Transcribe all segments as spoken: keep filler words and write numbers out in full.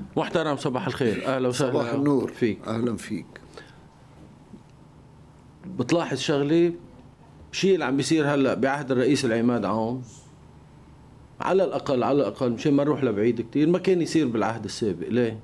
محترم صباح الخير، اهلا وسهلا. صباح النور فيك. اهلا فيك. بتلاحظ شغله، شيء اللي عم بيصير هلا بعهد الرئيس العماد عون على الاقل على الاقل مشان ما نروح لبعيد كثير ما كان يصير بالعهد السابق. ليه؟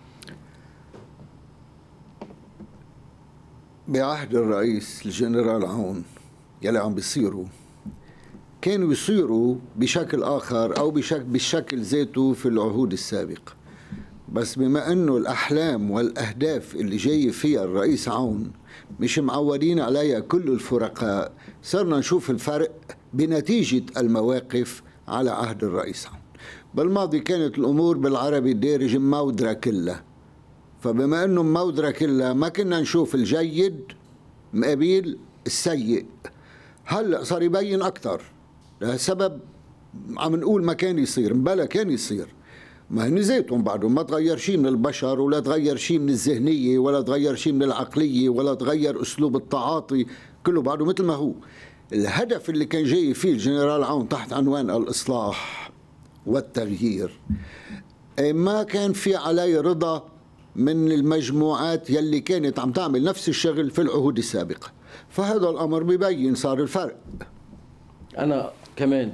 بعهد الرئيس الجنرال عون يلي عم بيصيروا كانوا يصيروا بشكل آخر أو بشكل بالشكل ذاته في العهود السابقة، بس بما أنه الأحلام والأهداف اللي جاي فيها الرئيس عون مش معودين عليها كل الفرقاء، صرنا نشوف الفرق بنتيجة المواقف على عهد الرئيس عون. بالماضي كانت الأمور بالعربي الدارج مودرة كلها، فبما أنه مودرة كلها ما كنا نشوف الجيد مقابل السيء. هلأ صار يبين أكثر، لسبب عم نقول ما كان يصير، بلا كان يصير. ما هن ذاتهم بعدهم ما تغير شيء من البشر، ولا تغير شيء من الذهنية، ولا تغير شيء من العقلية، ولا تغير أسلوب التعاطي، كله بعده مثل ما هو. الهدف اللي كان جاي فيه الجنرال عون تحت عنوان الإصلاح والتغيير ما كان في عليه رضا من المجموعات يلي كانت عم تعمل نفس الشغل في العهود السابقة. فهذا الأمر ببين صار الفرق. أنا كمان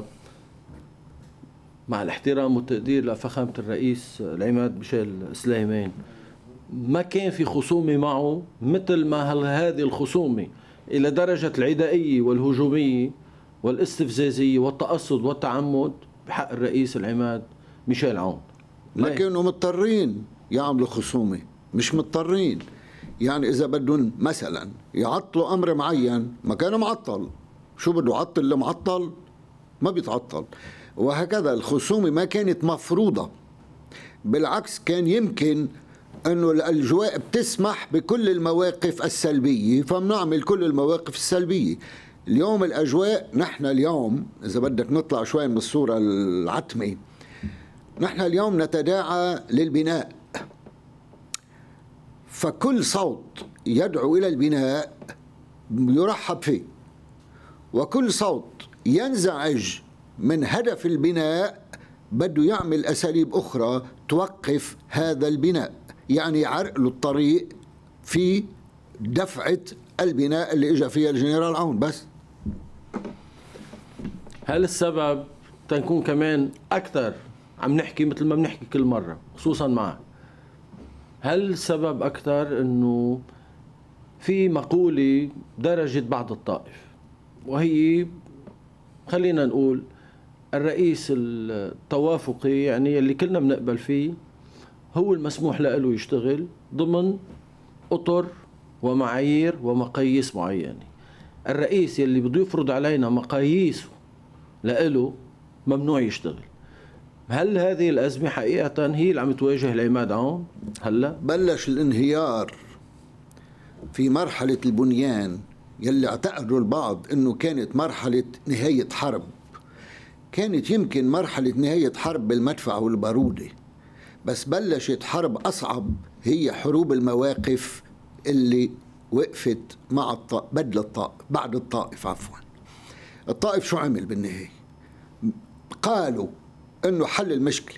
مع الاحترام والتقدير لفخامة الرئيس العماد ميشيل سليمان، ما كان في خصومة معه مثل ما هذه الخصومة إلى درجة العدائية والهجومية والاستفزازية والتقصد والتعمد بحق الرئيس العماد ميشيل عون. ما كانوا مضطرين يعملوا خصومة، مش مضطرين. يعني إذا بدهم مثلا يعطلوا أمر معين ما كانوا معطل، شو بده يعطل اللي معطل؟ ما بيتعطل. وهكذا الخصومة ما كانت مفروضة، بالعكس كان يمكن أنه الأجواء بتسمح بكل المواقف السلبية فبنعمل كل المواقف السلبية. اليوم الأجواء، نحن اليوم إذا بدك نطلع شوي من الصورة العتمة، نحن اليوم نتداعى للبناء، فكل صوت يدعو إلى البناء يرحب فيه، وكل صوت ينزعج من هدف البناء بده يعمل أساليب أخرى توقف هذا البناء، يعني يعرقلوا الطريق في دفعة البناء اللي إجا فيها الجنرال عون. بس هل السبب تنكون كمان أكثر عم نحكي مثل ما بنحكي كل مرة خصوصا معك، هل السبب أكثر أنه في مقولة درجت بعض الطائف، وهي خلينا نقول الرئيس التوافقي، يعني اللي كلنا بنقبل فيه، هو المسموح له يشتغل ضمن أطر ومعايير ومقاييس معينة. الرئيس يلي بده يفرض علينا مقاييسه له ممنوع يشتغل. هل هذه الأزمة حقيقة هي اللي عم تواجه العماد عون هلا؟ بلش الانهيار في مرحلة البنيان يلي اعتقدوا البعض انه كانت مرحلة نهاية حرب. كانت يمكن مرحلة نهاية حرب بالمدفع والبارودة، بس بلشت حرب أصعب، هي حروب المواقف اللي وقفت مع الطائف بدل الطائف بعد الطائف عفوا. الطائف شو عمل بالنهاية؟ قالوا انه حل المشكلة.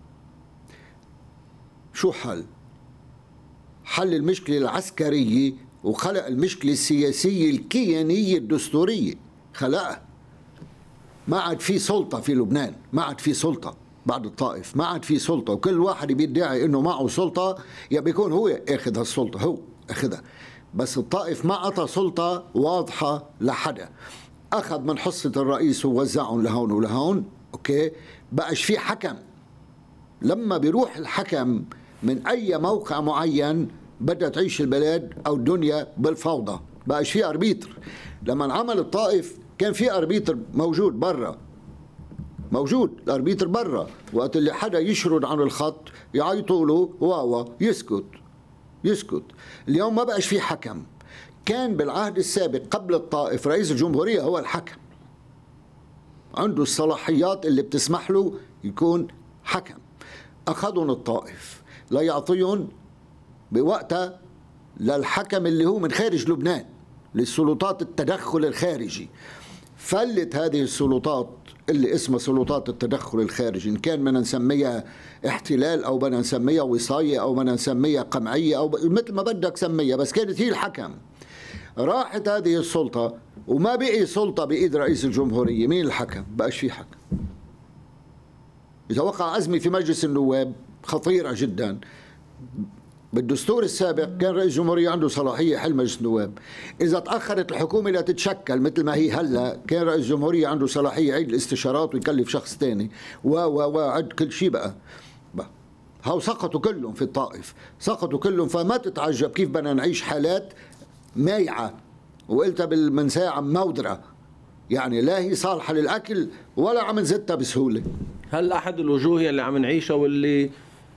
شو حل؟ حل المشكلة العسكرية وخلق المشكلة السياسية الكيانية الدستورية، خلقها. ما عاد في سلطة في لبنان، ما عاد في سلطة بعد الطائف، ما عاد في سلطة، وكل واحد بيدعي انه معه سلطة يا بيكون هو اخذ هالسلطة، هو اخذها. بس الطائف ما اعطى سلطة واضحة لحدا، اخذ من حصة الرئيس ووزعهم لهون ولهون، اوكي؟ بقاش في حكم. لما بيروح الحكم من اي موقع معين بدها تعيش البلاد او الدنيا بالفوضى، بقاش في اربيتر. لما انعمل الطائف كان في اربيتر موجود برا، موجود الاربيتر برا، وقت اللي حدا يشرد عن الخط يعيطوا له واوا يسكت يسكت. اليوم ما بقاش في حكم. كان بالعهد السابق قبل الطائف رئيس الجمهورية هو الحكم، عنده الصلاحيات اللي بتسمح له يكون حكم. أخذهم الطائف لا يعطيهم بوقتها للحكم اللي هو من خارج لبنان، للسلطات التدخل الخارجي. فلت هذه السلطات اللي اسمها سلطات التدخل الخارجي، إن كان بدنا نسميها احتلال أو بدنا نسميها وصاية أو بدنا نسميها قمعية أو مثل ما بدك سميها، بس كانت هي الحكم. راحت هذه السلطة وما بقي سلطة بإيد رئيس الجمهورية، مين الحكم؟ بقاش في حكم. إذا وقع أزمة في مجلس النواب خطيرة جدا، بالدستور السابق كان رئيس الجمهورية عنده صلاحية حل مجلس النواب. إذا تأخرت الحكومة لتتشكل مثل ما هي هلا، كان رئيس الجمهورية عنده صلاحية يعيد الاستشارات ويكلف شخص ثاني و و وعد كل شيء. بقى بقى هاو سقطوا كلهم في الطائف، سقطوا كلهم. فما تتعجب كيف بدنا نعيش حالات مايعة، وقلتها من ساعة مودرة، يعني لا هي صالحة للأكل ولا عم نزتها بسهولة. هل أحد الوجوه اللي عم نعيشها واللي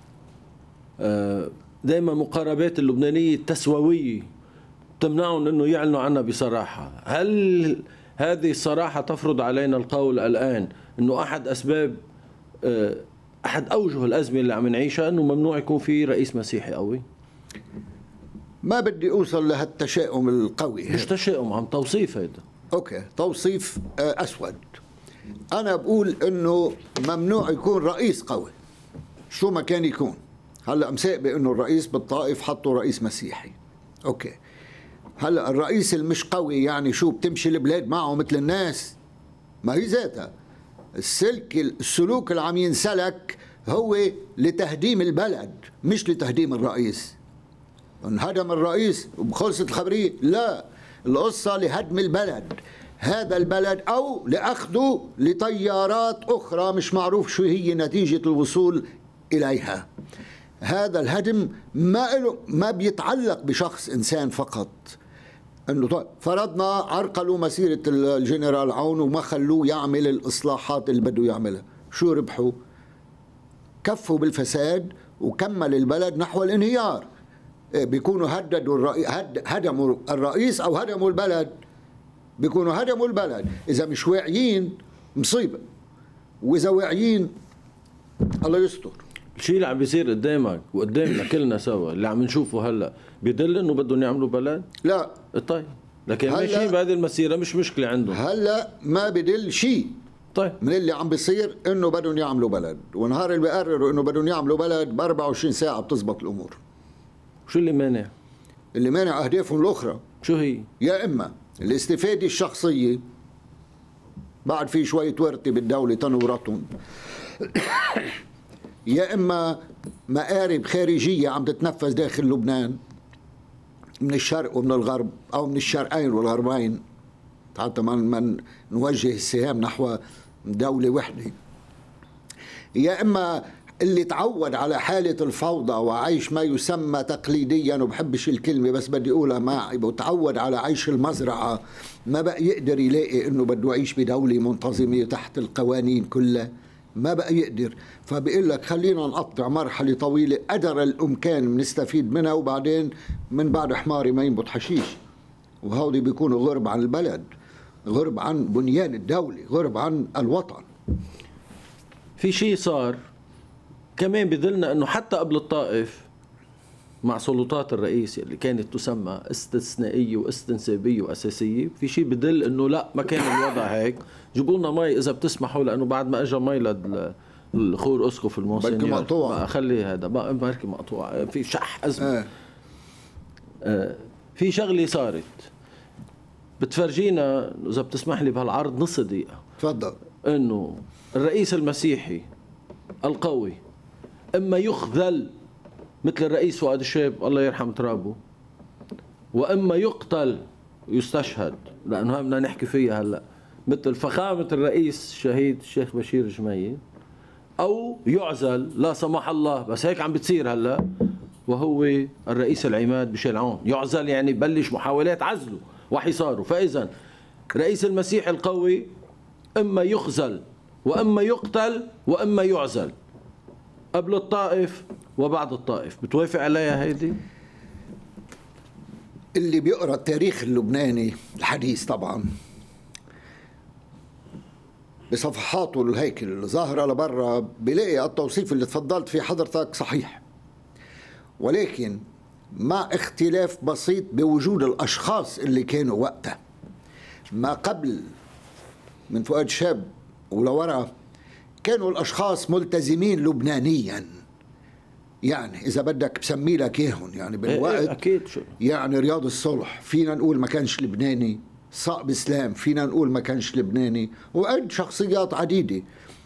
دائما مقاربات اللبنانية التسووية تمنعهم أنه يعلنوا عنها بصراحة، هل هذه الصراحة تفرض علينا القول الآن أنه أحد أسباب أحد أوجه الأزمة اللي عم نعيشها أنه ممنوع يكون في رئيس مسيحي قوي؟ ما بدي أوصل لهالتشاؤم القوي. مش تشاؤم، عم توصيف هيدا. أوكي، توصيف أسود. أنا بقول أنه ممنوع يكون رئيس قوي شو ما كان يكون. هلا مساق بأنه الرئيس بالطائف حطوا رئيس مسيحي. أوكي، هلا الرئيس المش قوي يعني شو، بتمشي البلاد معه مثل الناس؟ ما هي ذاتها السلك السلوك اللي عم ينسلك هو لتهديم البلد مش لتهديم الرئيس. انهدم الرئيس وخلصت الخبرية؟ لا، القصة لهدم البلد، هذا البلد، أو لأخذه لتيارات أخرى مش معروف شو هي نتيجة الوصول إليها. هذا الهدم ما له ما بيتعلق بشخص إنسان فقط. انه طيب فرضنا عرقلوا مسيره الجنرال عون وما خلوه يعمل الاصلاحات اللي بده يعملها، شو ربحوا؟ كفوا بالفساد وكمل البلد نحو الانهيار. بيكونوا هددوا الرئيس، هدموا الرئيس او هدموا البلد، بيكونوا هدموا البلد. اذا مش واعيين مصيبه، واذا واعيين الله يستر. الشيء اللي عم بيصير قدامك وقدامنا كلنا سوا اللي عم نشوفه هلا بيدل انه بدهم يعملوا بلد؟ لا. طيب لكن ماشيين بهذه المسيره مش مشكله عندهم. هلا ما بدل شيء طيب من اللي عم بيصير انه بدهم يعملوا بلد، ونهار اللي بيقرروا انه بدهم يعملوا بلد ب أربعة وعشرين ساعه بتزبط الامور. شو اللي مانع؟ اللي مانع اهدافهم الاخرى. شو هي؟ يا اما الاستفاده الشخصيه، بعد في شويه ورثه بالدوله تنورتهم، يا اما مآرب خارجيه عم تتنفذ داخل لبنان من الشرق ومن الغرب او من الشرقين والغربين، حتى ما نوجه السهام نحو دوله وحده. يا اما اللي تعود على حاله الفوضى وعيش ما يسمى تقليديا، وبحبش الكلمه بس بدي اقولها معي، وتعود على عيش المزرعه، ما بقى يقدر يلاقي انه بده يعيش بدوله منتظمه تحت القوانين كلها، ما بقى يقدر. فبيقول لك خلينا نقطع مرحله طويله قدر الامكان بنستفيد منها، وبعدين من بعد حماري ما ينبت حشيش. وهودي بيكونوا غرب عن البلد، غرب عن بنيان الدوله، غرب عن الوطن. في شيء صار كمان بدلنا انه حتى قبل الطائف مع سلطات الرئيس اللي كانت تسمى استثنائيه واستنسابيه واساسيه، في شيء بدل انه لا ما كان الوضع هيك. جيبوا لنا مي اذا بتسمحوا، لانه بعد ما اجى مي للخور اسقف المونسنيور بركي مقطوعه، خلي هذا بركي مقطوعه، في شح ازمه. آه. آه في شغله صارت بتفرجينا اذا بتسمح لي بهالعرض نص دقيقه. تفضل. انه الرئيس المسيحي القوي اما يخذل مثل الرئيس فؤاد الشاب الله يرحم ترابه، واما يقتل ويستشهد، لانه هاي بدنا نحكي فيها هلا، مثل فخامه الرئيس الشهيد الشيخ بشير جميل، او يعزل لا سمح الله، بس هيك عم بتصير هلا، وهو الرئيس العماد ميشيل عون. يعزل يعني بلش محاولات عزله وحصاره. فاذا رئيس المسيح القوي اما يخذل واما يقتل واما يعزل، قبل الطائف وبعد الطائف. بتوافق عليها هيدي؟ اللي بيقرأ التاريخ اللبناني الحديث طبعا بصفحاته الهيكل اللي ظاهرة لبرا بيلاقي التوصيف اللي تفضلت فيه حضرتك صحيح، ولكن مع اختلاف بسيط بوجود الأشخاص اللي كانوا وقتها. ما قبل من فؤاد شاب ولورا كانوا الأشخاص ملتزمين لبنانيا، يعني إذا بدك بسمي لك إياهم يعني بالوقت. أكيد شو. يعني رياض الصلح فينا نقول ما كانش لبناني، صقب إسلام فينا نقول ما كانش لبناني، وعد شخصيات عديدة،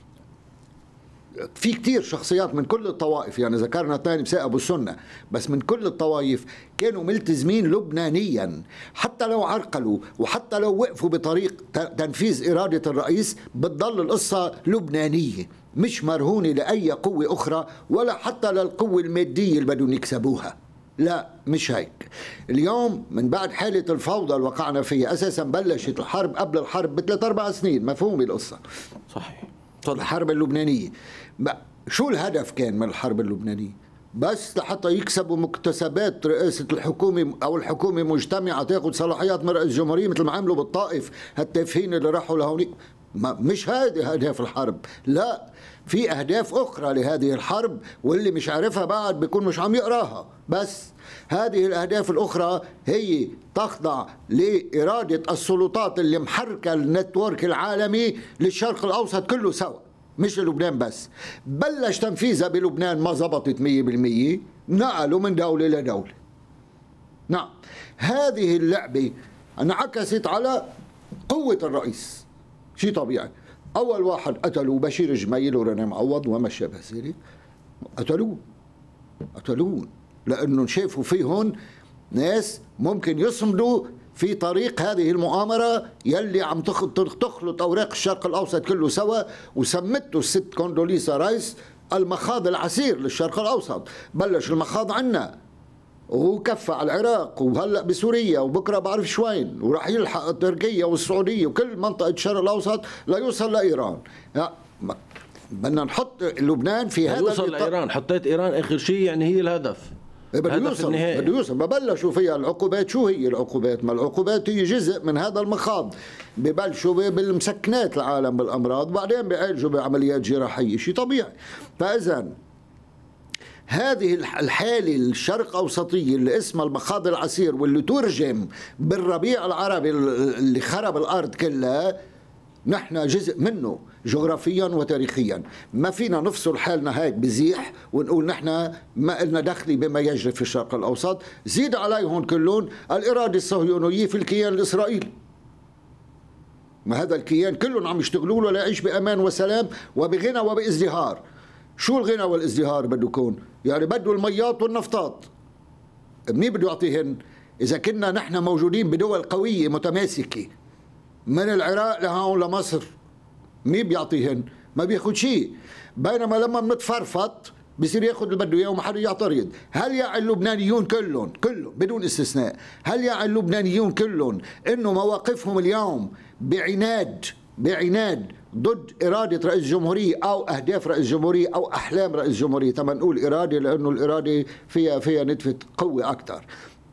في كتير شخصيات من كل الطوائف، يعني ذكرنا اثنين بساء أبو السنة، بس من كل الطوائف كانوا ملتزمين لبنانيا، حتى لو عرقلوا وحتى لو وقفوا بطريق تنفيذ إرادة الرئيس بتضل القصة لبنانية، مش مرهونة لأي قوة أخرى ولا حتى للقوة المادية اللي بدهم يكسبوها. لا مش هيك. اليوم من بعد حالة الفوضى اللي وقعنا فيها، أساسا بلشت الحرب قبل الحرب بثلاث أربع سنين، مفهومة القصة. صحيح. الحرب اللبنانية شو الهدف كان من الحرب اللبنانية؟ بس لحتى يكسبوا مكتسبات رئاسة الحكومة أو الحكومة مجتمعة تاخذ صلاحيات من رئيس الجمهورية مثل ما عملوا بالطائف هالتافهين اللي راحوا لهونيك. مش هذه أهداف الحرب، لا، في أهداف أخرى لهذه الحرب، واللي مش عارفها بعد بيكون مش عم يقراها. بس هذه الأهداف الأخرى هي تخضع لإرادة السلطات اللي محركة النتورك العالمي للشرق الأوسط كله سوا، مش لبنان بس. بلش تنفيذها بلبنان ما زبطت مية بالمية، نقلوا من دولة لدولة. نعم، هذه اللعبة انعكست على قوة الرئيس، شيء طبيعي. أول واحد قتلوا بشير جميل ورني معوض وما شابه ذلك، قتلوه قتلوه لأنه شافوا فيهم ناس ممكن يصمدوا في طريق هذه المؤامرة يلي عم تخلط أوراق الشرق الأوسط كله سوا، وسمته الست كوندوليسا رايس المخاض العسير للشرق الأوسط. بلش المخاض عنا وكفى على العراق وهلأ بسوريا وبكرة بعرف شو وين، وراح يلحق تركيا والسعودية وكل منطقة الشرق الأوسط ليوصل لإيران. بدنا نحط لبنان في هذا يوصل لإيران. حطيت إيران آخر شيء، يعني هي الهدف. بده يوصل بده يوصل ببلشوا فيها العقوبات. شو هي العقوبات؟ ما العقوبات هي جزء من هذا المخاض. ببلشوا بالمسكنات العالم بالامراض، وبعدين بيعالجوا بعمليات جراحيه، شيء طبيعي. فاذا هذه الحاله الشرق اوسطيه اللي اسمها المخاض العسير، واللي ترجم بالربيع العربي اللي خرب الارض كلها، نحن جزء منه جغرافيا وتاريخيا. ما فينا نفصل حالنا هيك بزيح ونقول نحن ما لنا دخل بما يجري في الشرق الأوسط. زيد عليهم كلهم الإرادة الصهيونية في الكيان الإسرائيلي. ما هذا الكيان كلهم عم يشتغلوا له ليعيش بأمان وسلام وبغنى وبازدهار. شو الغنى والازدهار بده يكون؟ يعني بده الميات والنفطات. مين بده يعطيهن؟ إذا كنا نحن موجودين بدول قوية متماسكة من العراق لهون لمصر، مين بيعطيهن؟ ما بياخد شيء. بينما لما بنتفرفط بصير ياخذ اللي بده اياه وما حدا يعترض. هل يعي اللبنانيون كلهم كلهم بدون استثناء، هل يعي اللبنانيون كلهم انه مواقفهم اليوم بعناد بعناد ضد إرادة رئيس الجمهورية أو أهداف رئيس الجمهورية أو أحلام رئيس الجمهورية؟ تما نقول إرادة لأنه الإرادة فيها فيها نتفة قوة أكثر.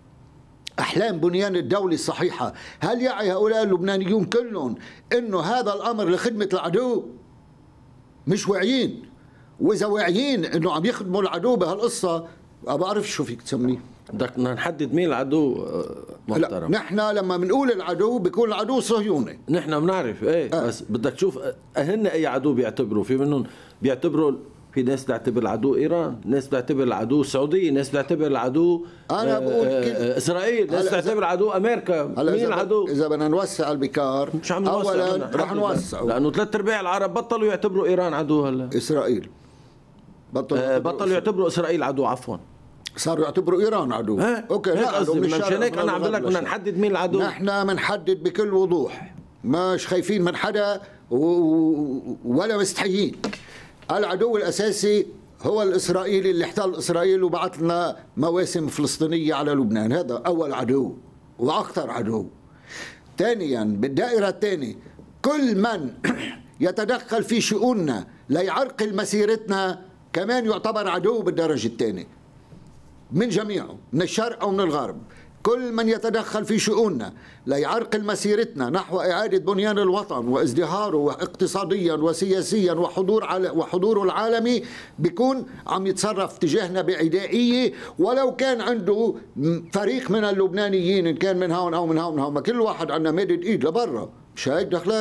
أحلام بنيان الدولة الصحيحة، هل يعي هؤلاء اللبنانيون كلهم إنه هذا الأمر لخدمة العدو؟ مش واعيين. وإذا واعيين إنه عم يخدموا العدو بهالقصة، ما بعرف شو فيك تسميه. بدك نحدد مين العدو محترم. نحن لما بنقول العدو بيكون العدو صهيوني. نحن بنعرف ايه آه. بس بدك تشوف هن أي عدو بيعتبروا. في منهم بيعتبروا، في ناس بتعتبر العدو إيران، ناس بتعتبر العدو السعودية، ناس بتعتبر العدو أنا بقول آه إسرائيل، ناس بتعتبر العدو أمريكا. مين العدو؟ إذا بدنا نوسع البكار مش عم نوسع، أولا رح نوسع، لأنه ثلاث أرباع العرب بطلوا يعتبروا إيران عدو. هلا إسرائيل بطلوا, آه بطلوا يعتبروا إسرائيل عدو، عفوا صاروا يعتبروا إيران عدو. اوكي لا مشان هيك انا عم بقول لك بدنا نحدد مين العدو. نحن بنحدد بكل وضوح، مش خايفين من حدا ولا مستحيين. العدو الاساسي هو الاسرائيلي اللي احتل اسرائيل وبعث لنا مواسم فلسطينيه على لبنان، هذا اول عدو واكثر عدو. ثانيا بالدائره الثانيه كل من يتدخل في شؤوننا ليعرقل مسيرتنا كمان يعتبر عدو بالدرجه الثانيه، من جميعه، من الشرق أو من الغرب. كل من يتدخل في شؤوننا ليعرقل مسيرتنا نحو إعادة بنيان الوطن وازدهاره اقتصاديا وسياسيا وحضور وحضوره العالمي بيكون عم يتصرف تجاهنا بعدائية، ولو كان عنده فريق من اللبنانيين إن كان من هون أو من هون من هون. ما كل واحد عنا مادد إيد لبرا، مش هيك دخلك؟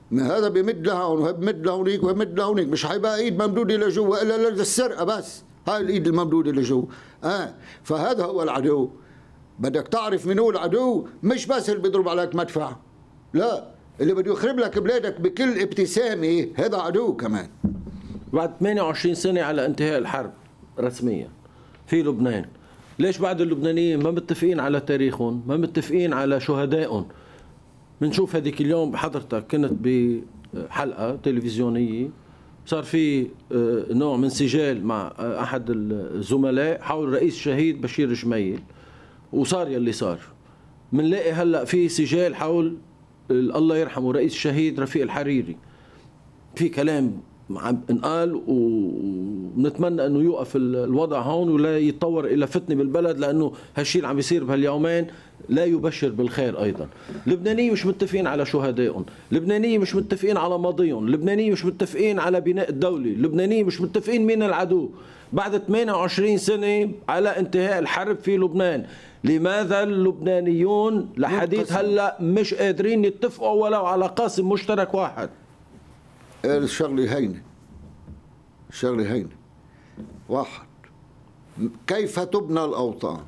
ما هذا بيمد لهون وهي بيمد لهونيك وبيمد لهونيك، مش حيبقى ايد ممدوده لجوا الا للسرقه بس، هاي الايد الممدوده لجوا. اه فهذا هو العدو. بدك تعرف من هو العدو، مش بس اللي بيضرب عليك مدفع، لا، اللي بده يخرب لك بلادك بكل ابتسامه هذا عدو كمان. بعد ثمانية وعشرين سنة على انتهاء الحرب رسميا في لبنان، ليش بعد اللبنانيين ما متفقين على تاريخهم، ما متفقين على شهدائهم؟ بنشوف هذيك اليوم حضرتك كنت بحلقة تلفزيونية، صار في نوع من سجال مع أحد الزملاء حول رئيس الشهيد بشير جميل، وصار يلي صار. منلاقي هلأ في سجال حول الله يرحمه رئيس الشهيد رفيق الحريري، في كلام عم انقال، ونتمنى انه يوقف الوضع هون ولا يتطور الى فتنه بالبلد، لانه هالشيء اللي عم بيصير بهاليومين لا يبشر بالخير. ايضا اللبنانيين مش متفقين على شهدائهم، اللبنانيين مش متفقين على ماضيهم، اللبنانيين مش متفقين على بناء الدوله، اللبنانيين مش متفقين مين العدو. بعد ثمانية وعشرين سنه على انتهاء الحرب في لبنان، لماذا اللبنانيون لحديث هلا مش قادرين يتفقوا ولو على قاسم مشترك واحد؟ الشغله هينه، الشغله هينه. واحد، كيف تبنى الاوطان؟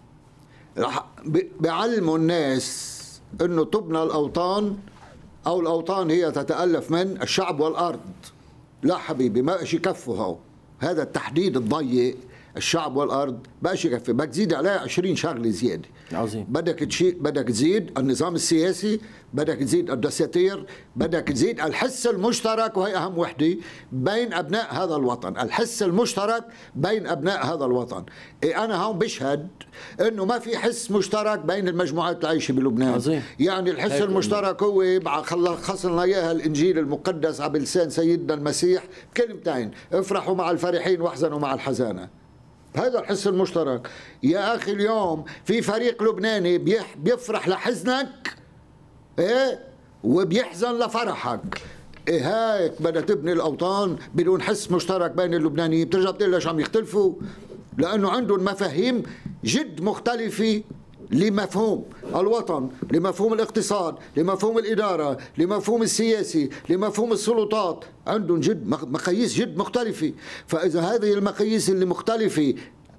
بيعلموا الناس انه تبنى الاوطان او الاوطان هي تتالف من الشعب والارض. لا حبيبي، ما بقاش يكفوا هو هذا التحديد الضيق، الشعب والارض بقاش يكفي، بدك تزيد عليه عشرين شغله زياده. عظيم. بدك تشيل، بدك تزيد النظام السياسي، بدك تزيد الدساتير، بدك تزيد الحس المشترك، وهي اهم وحده بين ابناء هذا الوطن، الحس المشترك بين ابناء هذا الوطن. إيه انا هون بشهد انه ما في حس مشترك بين المجموعات العايشه بلبنان. عظيم. يعني الحس المشترك هو خلص لنا اياها الانجيل المقدس على لسان سيدنا المسيح كلمتين: افرحوا مع الفرحين واحزنوا مع الحزانه. هذا الحس المشترك. يا اخي اليوم في فريق لبناني بيفرح لحزنك ايه وبيحزن لفرحك. إيه هيك بدها تبني الاوطان بدون حس مشترك بين اللبنانيين؟ بترجع بتقول ليش عم يختلفوا؟ لانه عندهم مفاهيم جد مختلفه لمفهوم الوطن، لمفهوم الاقتصاد، لمفهوم الإدارة، لمفهوم السياسي، لمفهوم السلطات. عندهم جد مقاييس جد مختلفة. فإذا هذه المقاييس اللي مختلفة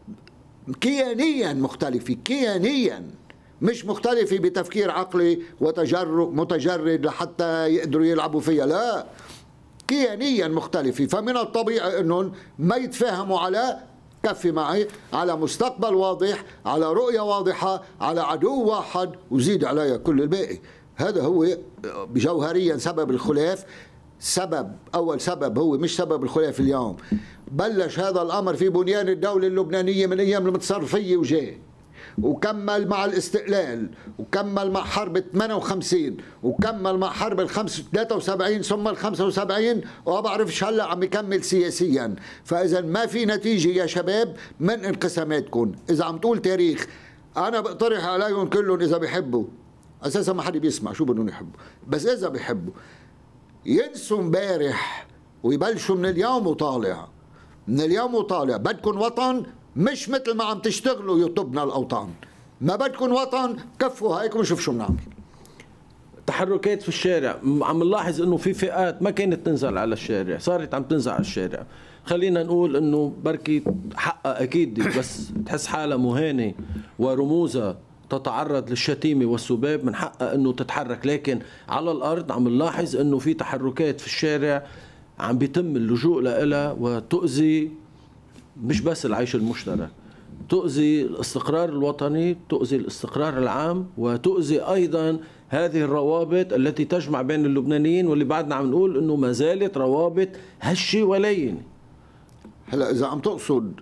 كيانيا مختلفة، كيانيا مش مختلفة بتفكير عقلي وتجرد متجرد لحتى يقدروا يلعبوا فيها، لا، كيانيا مختلفة، فمن الطبيعي أنهم ما يتفاهموا على كفي معي على مستقبل واضح، على رؤية واضحة، على عدو واحد، وزيد عليها كل الباقي. هذا هو بجوهريا سبب الخلاف. سبب أول سبب هو مش سبب الخلاف اليوم، بلش هذا الأمر في بنيان الدولة اللبنانية من أيام المتصرفية وجاي، وكمل مع الاستقلال، وكمل مع حرب ثمانية وخمسين، وكمل مع حرب ال ثلاثة وسبعين ثم ال خمسة وسبعين، وما بعرفش هلا عم يكمل سياسيا. فاذا ما في نتيجه يا شباب من انقساماتكم. اذا عم تقول تاريخ، انا بقترح عليهم كلهم اذا بيحبوا، اساسا ما حد بيسمع شو بدهم يحبوا، بس اذا بيحبوا ينسوا امبارح ويبلشوا من اليوم وطالع، من اليوم وطالع. بدكم وطن، مش مثل ما عم تشتغلوا يطبنا الاوطان. ما بدكم وطن، كفوا هيك ونشوف شو بنعمل. تحركات في الشارع، عم نلاحظ انه في فئات ما كانت تنزل على الشارع صارت عم تنزل على الشارع. خلينا نقول انه بركي حقها اكيد، بس تحس حالها مهانه ورموزها تتعرض للشتيمه والسباب، من حقها انه تتحرك. لكن على الارض عم نلاحظ انه في تحركات في الشارع عم بيتم اللجوء لها وتؤذي مش بس العيش المشترك، تؤذي الاستقرار الوطني، تؤذي الاستقرار العام، وتؤذي أيضا هذه الروابط التي تجمع بين اللبنانيين، واللي بعدنا عم نقول أنه ما زالت روابط هشة ولين. هلا إذا عم تقصد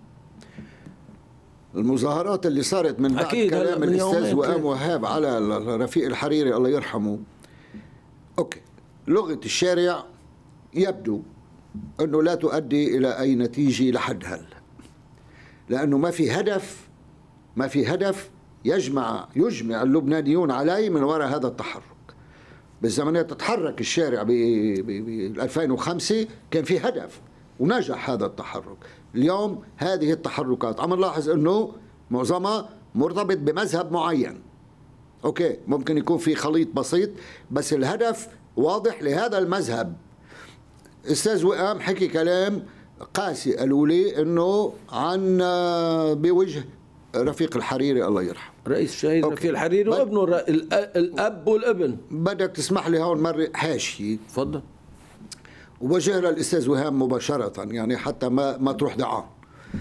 المظاهرات اللي صارت من بعد كلام الأستاذ وئام وهاب على رفيق الحريري الله يرحمه، أوكي، لغة الشارع يبدو أنه لا تؤدي إلى أي نتيجة لحد هلا، لأنه ما في هدف، ما في هدف يجمع يجمع اللبنانيون عليه من وراء هذا التحرك. بالزمنية تتحرك الشارع ب ألفين وخمسة كان في هدف ونجح هذا التحرك. اليوم هذه التحركات عم نلاحظ أنه معظمها مرتبط بمذهب معين. أوكي، ممكن يكون في خليط بسيط، بس الهدف واضح لهذا المذهب. استاذ وئام حكي كلام قاسي، قالوا لي انه عن بوجه رفيق الحريري الله يرحمه، رئيس الشهيد رفيق الحريري وابنه الر... الاب والابن. بدك تسمح لي هون مرة حاشية؟ تفضل. وبوجه للاستاذ وهام مباشرة يعني حتى ما ما تروح دعاء.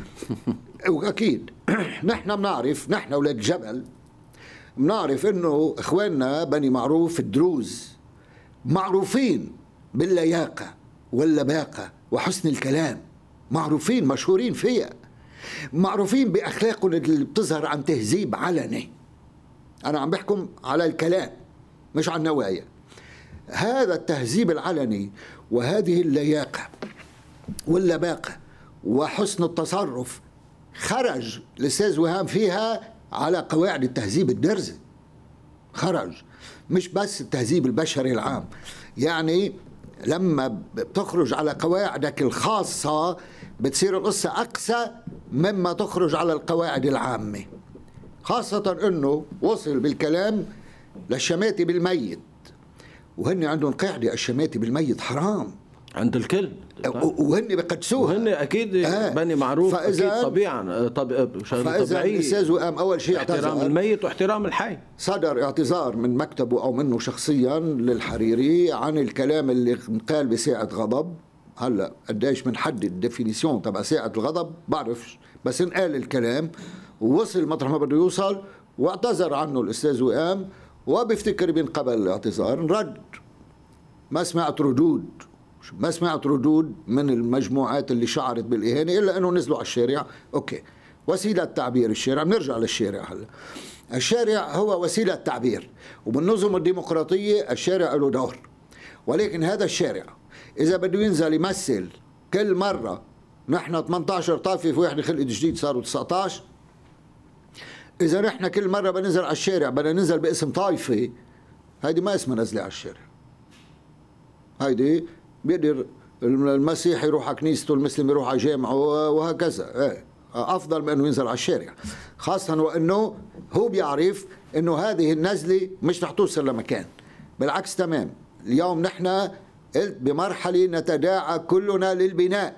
واكيد نحن بنعرف، نحن اولاد جبل بنعرف انه اخواننا بني معروف الدروز معروفين باللياقة واللباقة وحسن الكلام، معروفين مشهورين فيها، معروفين بأخلاقهم اللي بتظهر عن تهذيب علني. أنا عم بحكم على الكلام مش على النوايا. هذا التهذيب العلني وهذه اللياقة واللباقة وحسن التصرف خرج الأستاذ وهام فيها على قواعد التهذيب الدرزي، خرج مش بس التهذيب البشري العام. يعني لما بتخرج على قواعدك الخاصة بتصير القصة أقسى مما تخرج على القواعد العامة، خاصة أنه وصل بالكلام للشماتة بالميت، وهن عندهم قاعدة الشماتة بالميت حرام عند الكل، وهن بقدسوها، وهن اكيد آه. بني معروف اكيد طبيعا طب... فاذا الاستاذ وقام اول شيء احترام الميت واحترام الحي. صدر اعتذار من مكتبه او منه شخصيا للحريري عن الكلام اللي قال بساعة غضب. هلا قديش بنحدد الديفينيسيون تبع ساعة الغضب بعرفش، بس انقال الكلام ووصل مطرح ما بده يوصل واعتذر عنه الاستاذ وقام، وبفتكر بينقبل الاعتذار. رد ما سمعت ردود، ما سمعت ردود من المجموعات اللي شعرت بالإهانة إلا أنه نزلوا على الشارع. أوكي، وسيلة تعبير الشارع، بنرجع للشارع هلا. الشارع هو وسيلة تعبير، وبالنظم الديمقراطية الشارع له دور، ولكن هذا الشارع إذا بده ينزل يمثل كل مرة نحن ثمانية عشر طائفة في واحد خلقت جديد صاروا تسعة عشر، إذا نحن كل مرة بننزل على الشارع بدنا ننزل باسم طائفة، هيدي ما اسمها نزلة على الشارع. هيدي بيقدر المسيحي يروح على كنيسته، المسلم يروح على جامعه وهكذا، افضل من انه ينزل على الشارع، خاصه وانه هو بيعرف انه هذه النزله مش رح توصل لمكان، بالعكس تمام. اليوم نحن قلت بمرحله نتداعى كلنا للبناء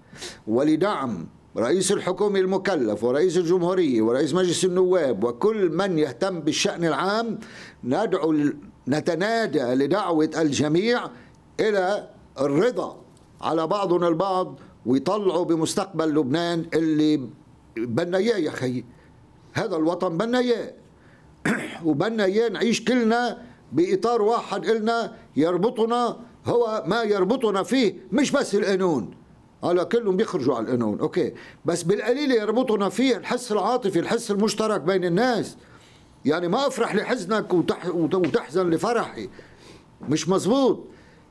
ولدعم رئيس الحكومه المكلف ورئيس الجمهوريه ورئيس مجلس النواب وكل من يهتم بالشأن العام. ندعو نتنادى لدعوه الجميع الى الرضا على بعضنا البعض ويطلعوا بمستقبل لبنان اللي بدنا اياه. يا خي هذا الوطن بدنا اياه وبدنا اياه نعيش كلنا باطار واحد، إلنا يربطنا هو ما يربطنا فيه مش بس القانون، هلا كلهم بيخرجوا على القانون اوكي، بس بالقليل يربطنا فيه الحس العاطفي، الحس المشترك بين الناس. يعني ما افرح لحزنك وتحزن لفرحي، مش مزبوط.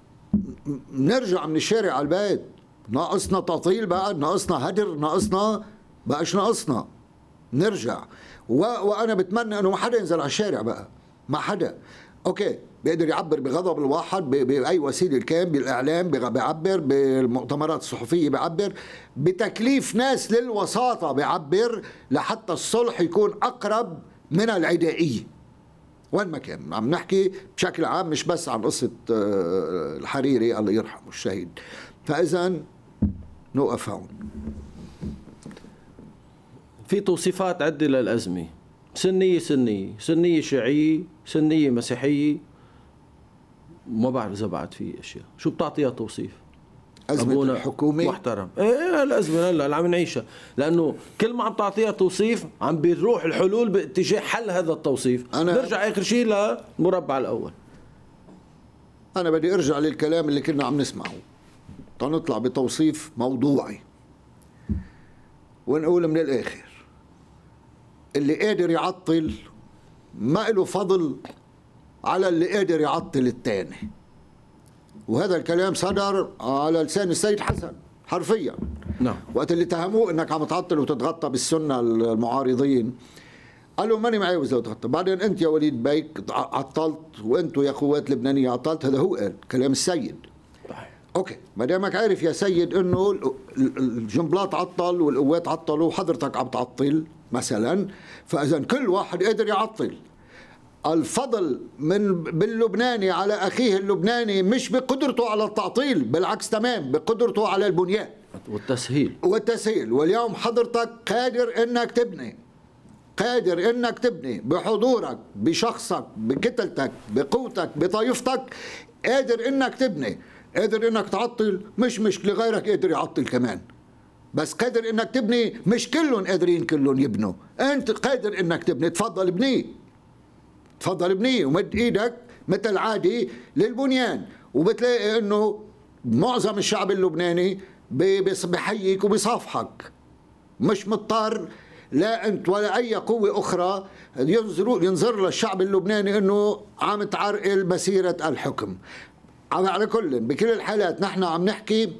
نرجع من الشارع على البيت، ناقصنا تعطيل بعد، ناقصنا هدر، ناقصنا بقاش ناقصنا نرجع. و... وانا بتمنى انه ما حدا ينزل على الشارع بقى، ما حدا. اوكي بيقدر يعبر بغضب الواحد ب... باي وسيله كان، بالاعلام بيعبر، بالمؤتمرات الصحفيه بيعبر، بتكليف ناس للوساطه بيعبر، لحتى الصلح يكون اقرب من العدائيه. وين ما كان عم نحكي بشكل عام مش بس عن قصة الحريري الله يرحمه الشهيد. فإذا نوقف هون. في توصيفات عدة للأزمة، سنية سنية سنية شيعية سنية مسيحية، ما بعرف إذا بعد في أشياء. شو بتعطيها توصيف؟ أزمة الحكومة محترم. ايه الأزمة هلا اللي عم نعيشها، لأنه كل ما عم تعطيها توصيف عم بيروح الحلول باتجاه حل هذا التوصيف. أنا نرجع آخر شيء للمربع الأول. أنا بدي أرجع للكلام اللي كنا عم نسمعه، تنطلع بتوصيف موضوعي ونقول من الآخر اللي قادر يعطل ما له فضل على اللي قادر يعطل الثاني. وهذا الكلام صدر على لسان السيد حسن حرفيا. نعم. وقت اللي اتهموه انك عم تعطل وتتغطى بالسنه المعارضين، قال له ماني معاوز لو تغطى. بعدين انت يا وليد بيك عطلت، وانتم يا اخوات لبنانيه عطلت. هذا هو قال كلام السيد. اوكي ما دامك عارف يا سيد انه الجنبلاط عطل والقوات عطلوا وحضرتك عم تعطل مثلا، فاذا كل واحد قادر يعطل. الفضل من باللبناني على أخيه اللبناني مش بقدرته على التعطيل، بالعكس تمام، بقدرته على البنيان والتسهيل والتسهيل. واليوم حضرتك قادر انك تبني، قادر انك تبني بحضورك، بشخصك، بكتلتك، بقوتك، بطائفتك، قادر انك تبني، قادر انك تعطل، مش مشكلة، غيرك قادر يعطل كمان، بس قادر انك تبني. مش كلهم قادرين كلهم يبنوا، انت قادر انك تبني، تفضل ابني، تفضل ابني ومد ايدك مثل عادي للبنيان. وبتلاقي انه معظم الشعب اللبناني بحييك وبصافحك، مش مضطر لا انت ولا اي قوه اخرى ينظروا ينظر للشعب اللبناني انه عم تعرقل مسيره الحكم. على كل بكل الحالات نحن عم نحكي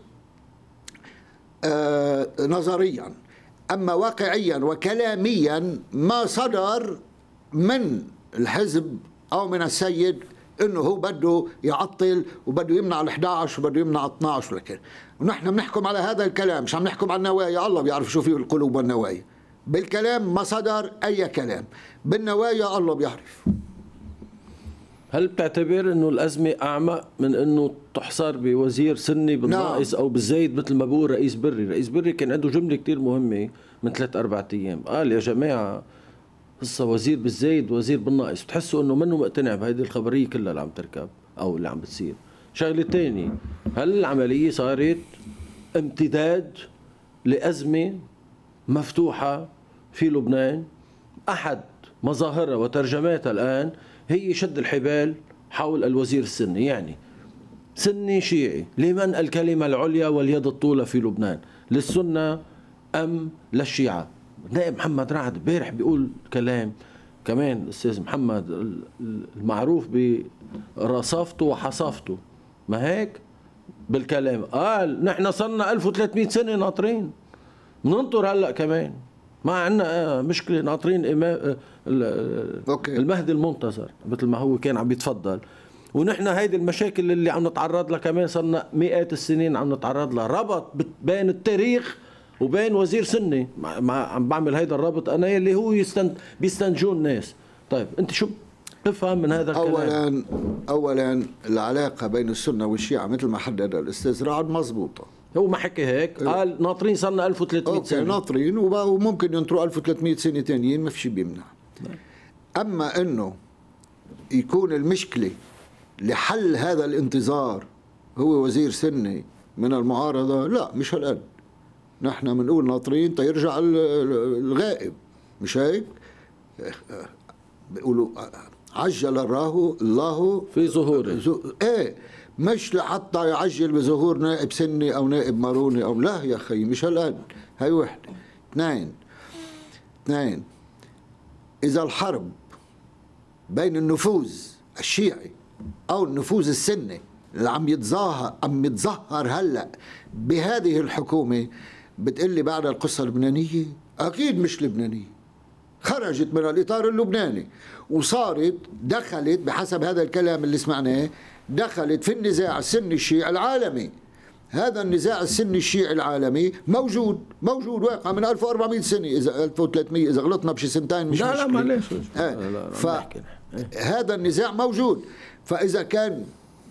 آه نظريا، اما واقعيا وكلاميا ما صدر من الحزب او من السيد انه هو بده يعطل وبده يمنع ال احد عشر وبده يمنع اثني عشر، لكن ونحن بنحكم على هذا الكلام، مش عم نحكم على النوايا، الله بيعرف شو في القلوب والنوايا. بالكلام ما صدر اي كلام، بالنوايا الله بيعرف. هل بتعتبر انه الازمه اعمق من انه تحصر بوزير سني بالناقص نعم. او بالزايد مثل ما بقول رئيس بري؟ رئيس بري كان عنده جمله كثير مهمه من ثلاث اربع ايام، قال يا جماعه قصة وزير بالزايد وزير بالناقص، بتحسوا انه منه مقتنع بهذه الخبريه كلها اللي عم تركب او اللي عم بتصير. شغله ثانيه، هل العمليه صارت امتداد لازمه مفتوحه في لبنان؟ احد مظاهرها وترجماتها الان هي شد الحبال حول الوزير السني، يعني سني شيعي، لمن الكلمه العليا واليد الطولى في لبنان؟ للسنه ام للشيعه؟ نائب محمد رعد امبارح بيقول كلام كمان، الاستاذ محمد المعروف برصافته وحصافته، ما هيك بالكلام؟ قال نحن صرنا ألف وثلاثمئة سنه ناطرين، بننطر هلا كمان، ما عندنا مشكله، ناطرين المهدي المنتظر مثل ما هو كان عم يتفضل، ونحن هيدي المشاكل اللي عم نتعرض لها كمان صرنا مئات السنين عم نتعرض لها. ربط بين التاريخ وبين وزير سني، مع عم بعمل هيدا الرابط انا اللي هو يستن بيستنجون الناس. طيب انت شو بتفهم من هذا الكلام؟ اولا اولا العلاقه بين السنه والشيعه مثل ما حدد الاستاذ رعد مضبوطه، هو ما حكي هيك، قال ناطرين صرنا ألف وثلاثمئة سنه. اوكي ناطرين وممكن ينطروا ألف وثلاثمئة سنه ثانيين، ما في شيء بيمنع. اما انه يكون المشكله لحل هذا الانتظار هو وزير سني من المعارضه، لا مش هالقد. نحن بنقول ناطرين تيرجع الغائب، مش هيك؟ بيقولوا عجل الله الله في ظهوره، ايه مش لحتى يعجل بظهور نائب سني او نائب ماروني او لا يا اخي، مش هالقد. هي وحده. اثنين اثنين اذا الحرب بين النفوذ الشيعي او النفوذ السني اللي عم يتظاهر عم يتظهر هلا بهذه الحكومه، بتقلي بعد القصة اللبنانية؟ أكيد مش لبنانية، خرجت من الإطار اللبناني وصارت دخلت بحسب هذا الكلام اللي سمعناه، دخلت في النزاع السني الشيعي العالمي. هذا النزاع السني الشيعي العالمي موجود موجود واقع من ألف وأربعمئة سنة، إذا ألف وثلاثمئة إذا غلطنا بشي سنتين مش لا مشكلة. لا معلش آه. فهذا النزاع موجود، فإذا كان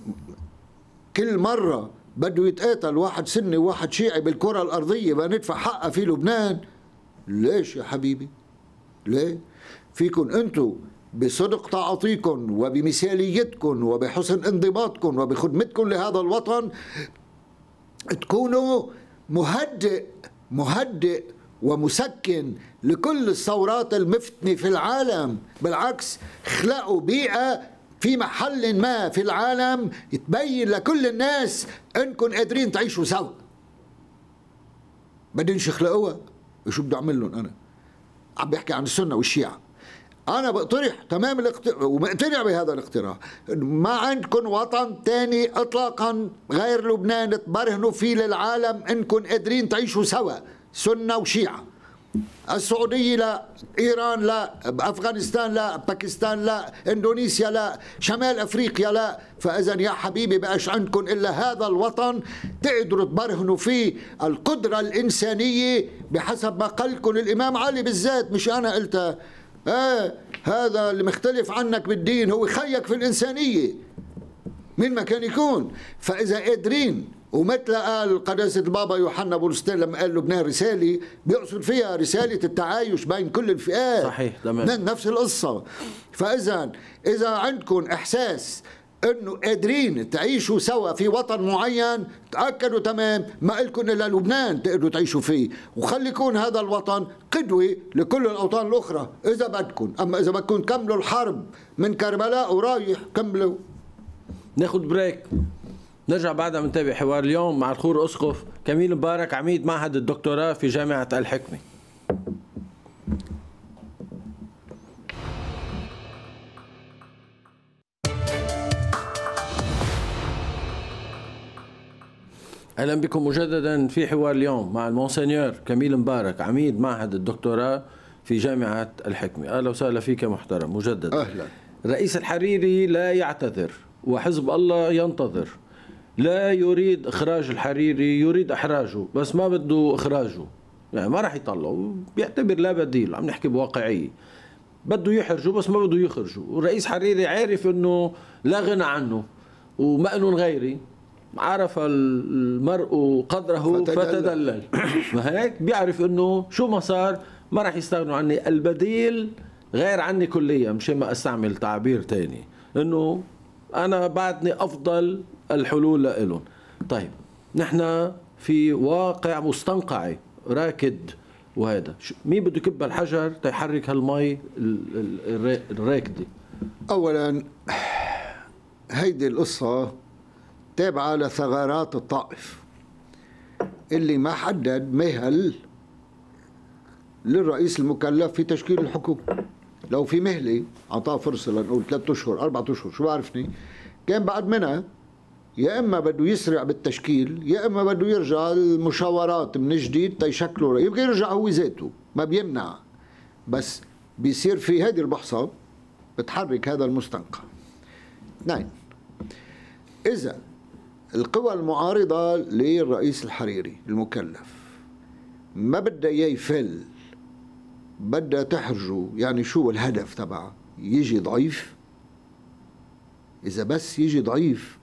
كل مرة بده يتقاتل واحد سني وواحد شيعي بالكرة الأرضية بندفع حقها في لبنان، ليش يا حبيبي؟ ليه؟ فيكن أنتم بصدق تعاطيكم وبمثاليتكم وبحسن انضباطكم وبخدمتكم لهذا الوطن تكونوا مهدئ مهدئ ومسكن لكل الثورات المفتنة في العالم. بالعكس، خلقوا بيئة في محل ما في العالم تبين لكل الناس انكم قادرين تعيشوا سوا. بدين يخلقوها، شو بدي اعمل لهم انا؟ عم بحكي عن السنه والشيعه. انا بقترح تمام الاقتراح ومقتنع بهذا الاقتراح، ما عندكم وطن ثاني اطلاقا غير لبنان تبرهنوا فيه للعالم انكم قادرين تعيشوا سوا، سنه وشيعه. السعودية لا، إيران لا، أفغانستان لا، باكستان لا، إندونيسيا لا، شمال أفريقيا لا. فإذا يا حبيبي بقاش عندكم إلا هذا الوطن تقدروا تبرهنوا فيه القدرة الإنسانية بحسب ما قال لكم الإمام علي بالذات، مش أنا قلتها. آه هذا اللي مختلف عنك بالدين هو خيك في الإنسانية من ما كان يكون. فإذا قادرين، ومثل قال قداسة البابا يوحنا بولستين لما قال لبنان رسالة، بيقصد فيها رسالة التعايش بين كل الفئات. صحيح تمام، نفس القصة. فإذا إذا عندكم إحساس انه قادرين تعيشوا سوا في وطن معين، تاكدوا تمام ما إلكم الا لبنان تقدروا تعيشوا فيه، وخلي يكون هذا الوطن قدوه لكل الاوطان الاخرى اذا بدكم. اما اذا بدكم تكملوا الحرب من كربلاء ورايح كملوا. ناخذ بريك، نرجع بعدها بنتابع حوار اليوم مع الخور اسقف كميل مبارك عميد معهد الدكتوراه في جامعه الحكمه. اهلا بكم مجددا في حوار اليوم مع المونسنيور كميل مبارك عميد معهد الدكتوراه في جامعه الحكمه. اهلا وسهلا فيك محترم مجددا. اهلا. الرئيس الحريري لا يعتذر وحزب الله ينتظر، لا يريد اخراج الحريري، يريد احراجه بس ما بده اخراجه، يعني ما راح يطلعه، بيعتبر لا بديل. عم نحكي بواقعيه، بده يحرجه بس ما بده يخرجه. والرئيس حريري عارف انه لا غنى عنه ومأن غيري، عرف المرء قدره فتدلل, فتدلل. ما هيك بيعرف انه شو ما صار ما راح يستغنوا عني، البديل غير عني كليا، مشان ما استعمل تعبير تاني انه انا بعدني افضل الحلول لإلهم. طيب نحن في واقع مستنقعي راكد، وهذا مين بده يكب الحجر تيحرك هالمي الراكده؟ اولا هيدي القصه تابعة لثغرات الطائف اللي ما حدد مهل للرئيس المكلف في تشكيل الحكومة. لو في مهلة عطاه فرصة لنقول ثلاثة أشهر أربعة أشهر شو بعرفني، كان بعد منها يا إما بده يسرع بالتشكيل يا إما بده يرجع المشاورات من جديد تيشكلوا، يمكن يرجع هو ذاته ما بيمنع، بس بيصير في هذه البحصة بتحرك هذا المستنقع. اثنين، إذا القوى المعارضة للرئيس الحريري المكلف ما بدها اياه يفل، بدها تحرجه، يعني شو الهدف تبعه؟ يجي ضعيف. إذا بس يجي ضعيف،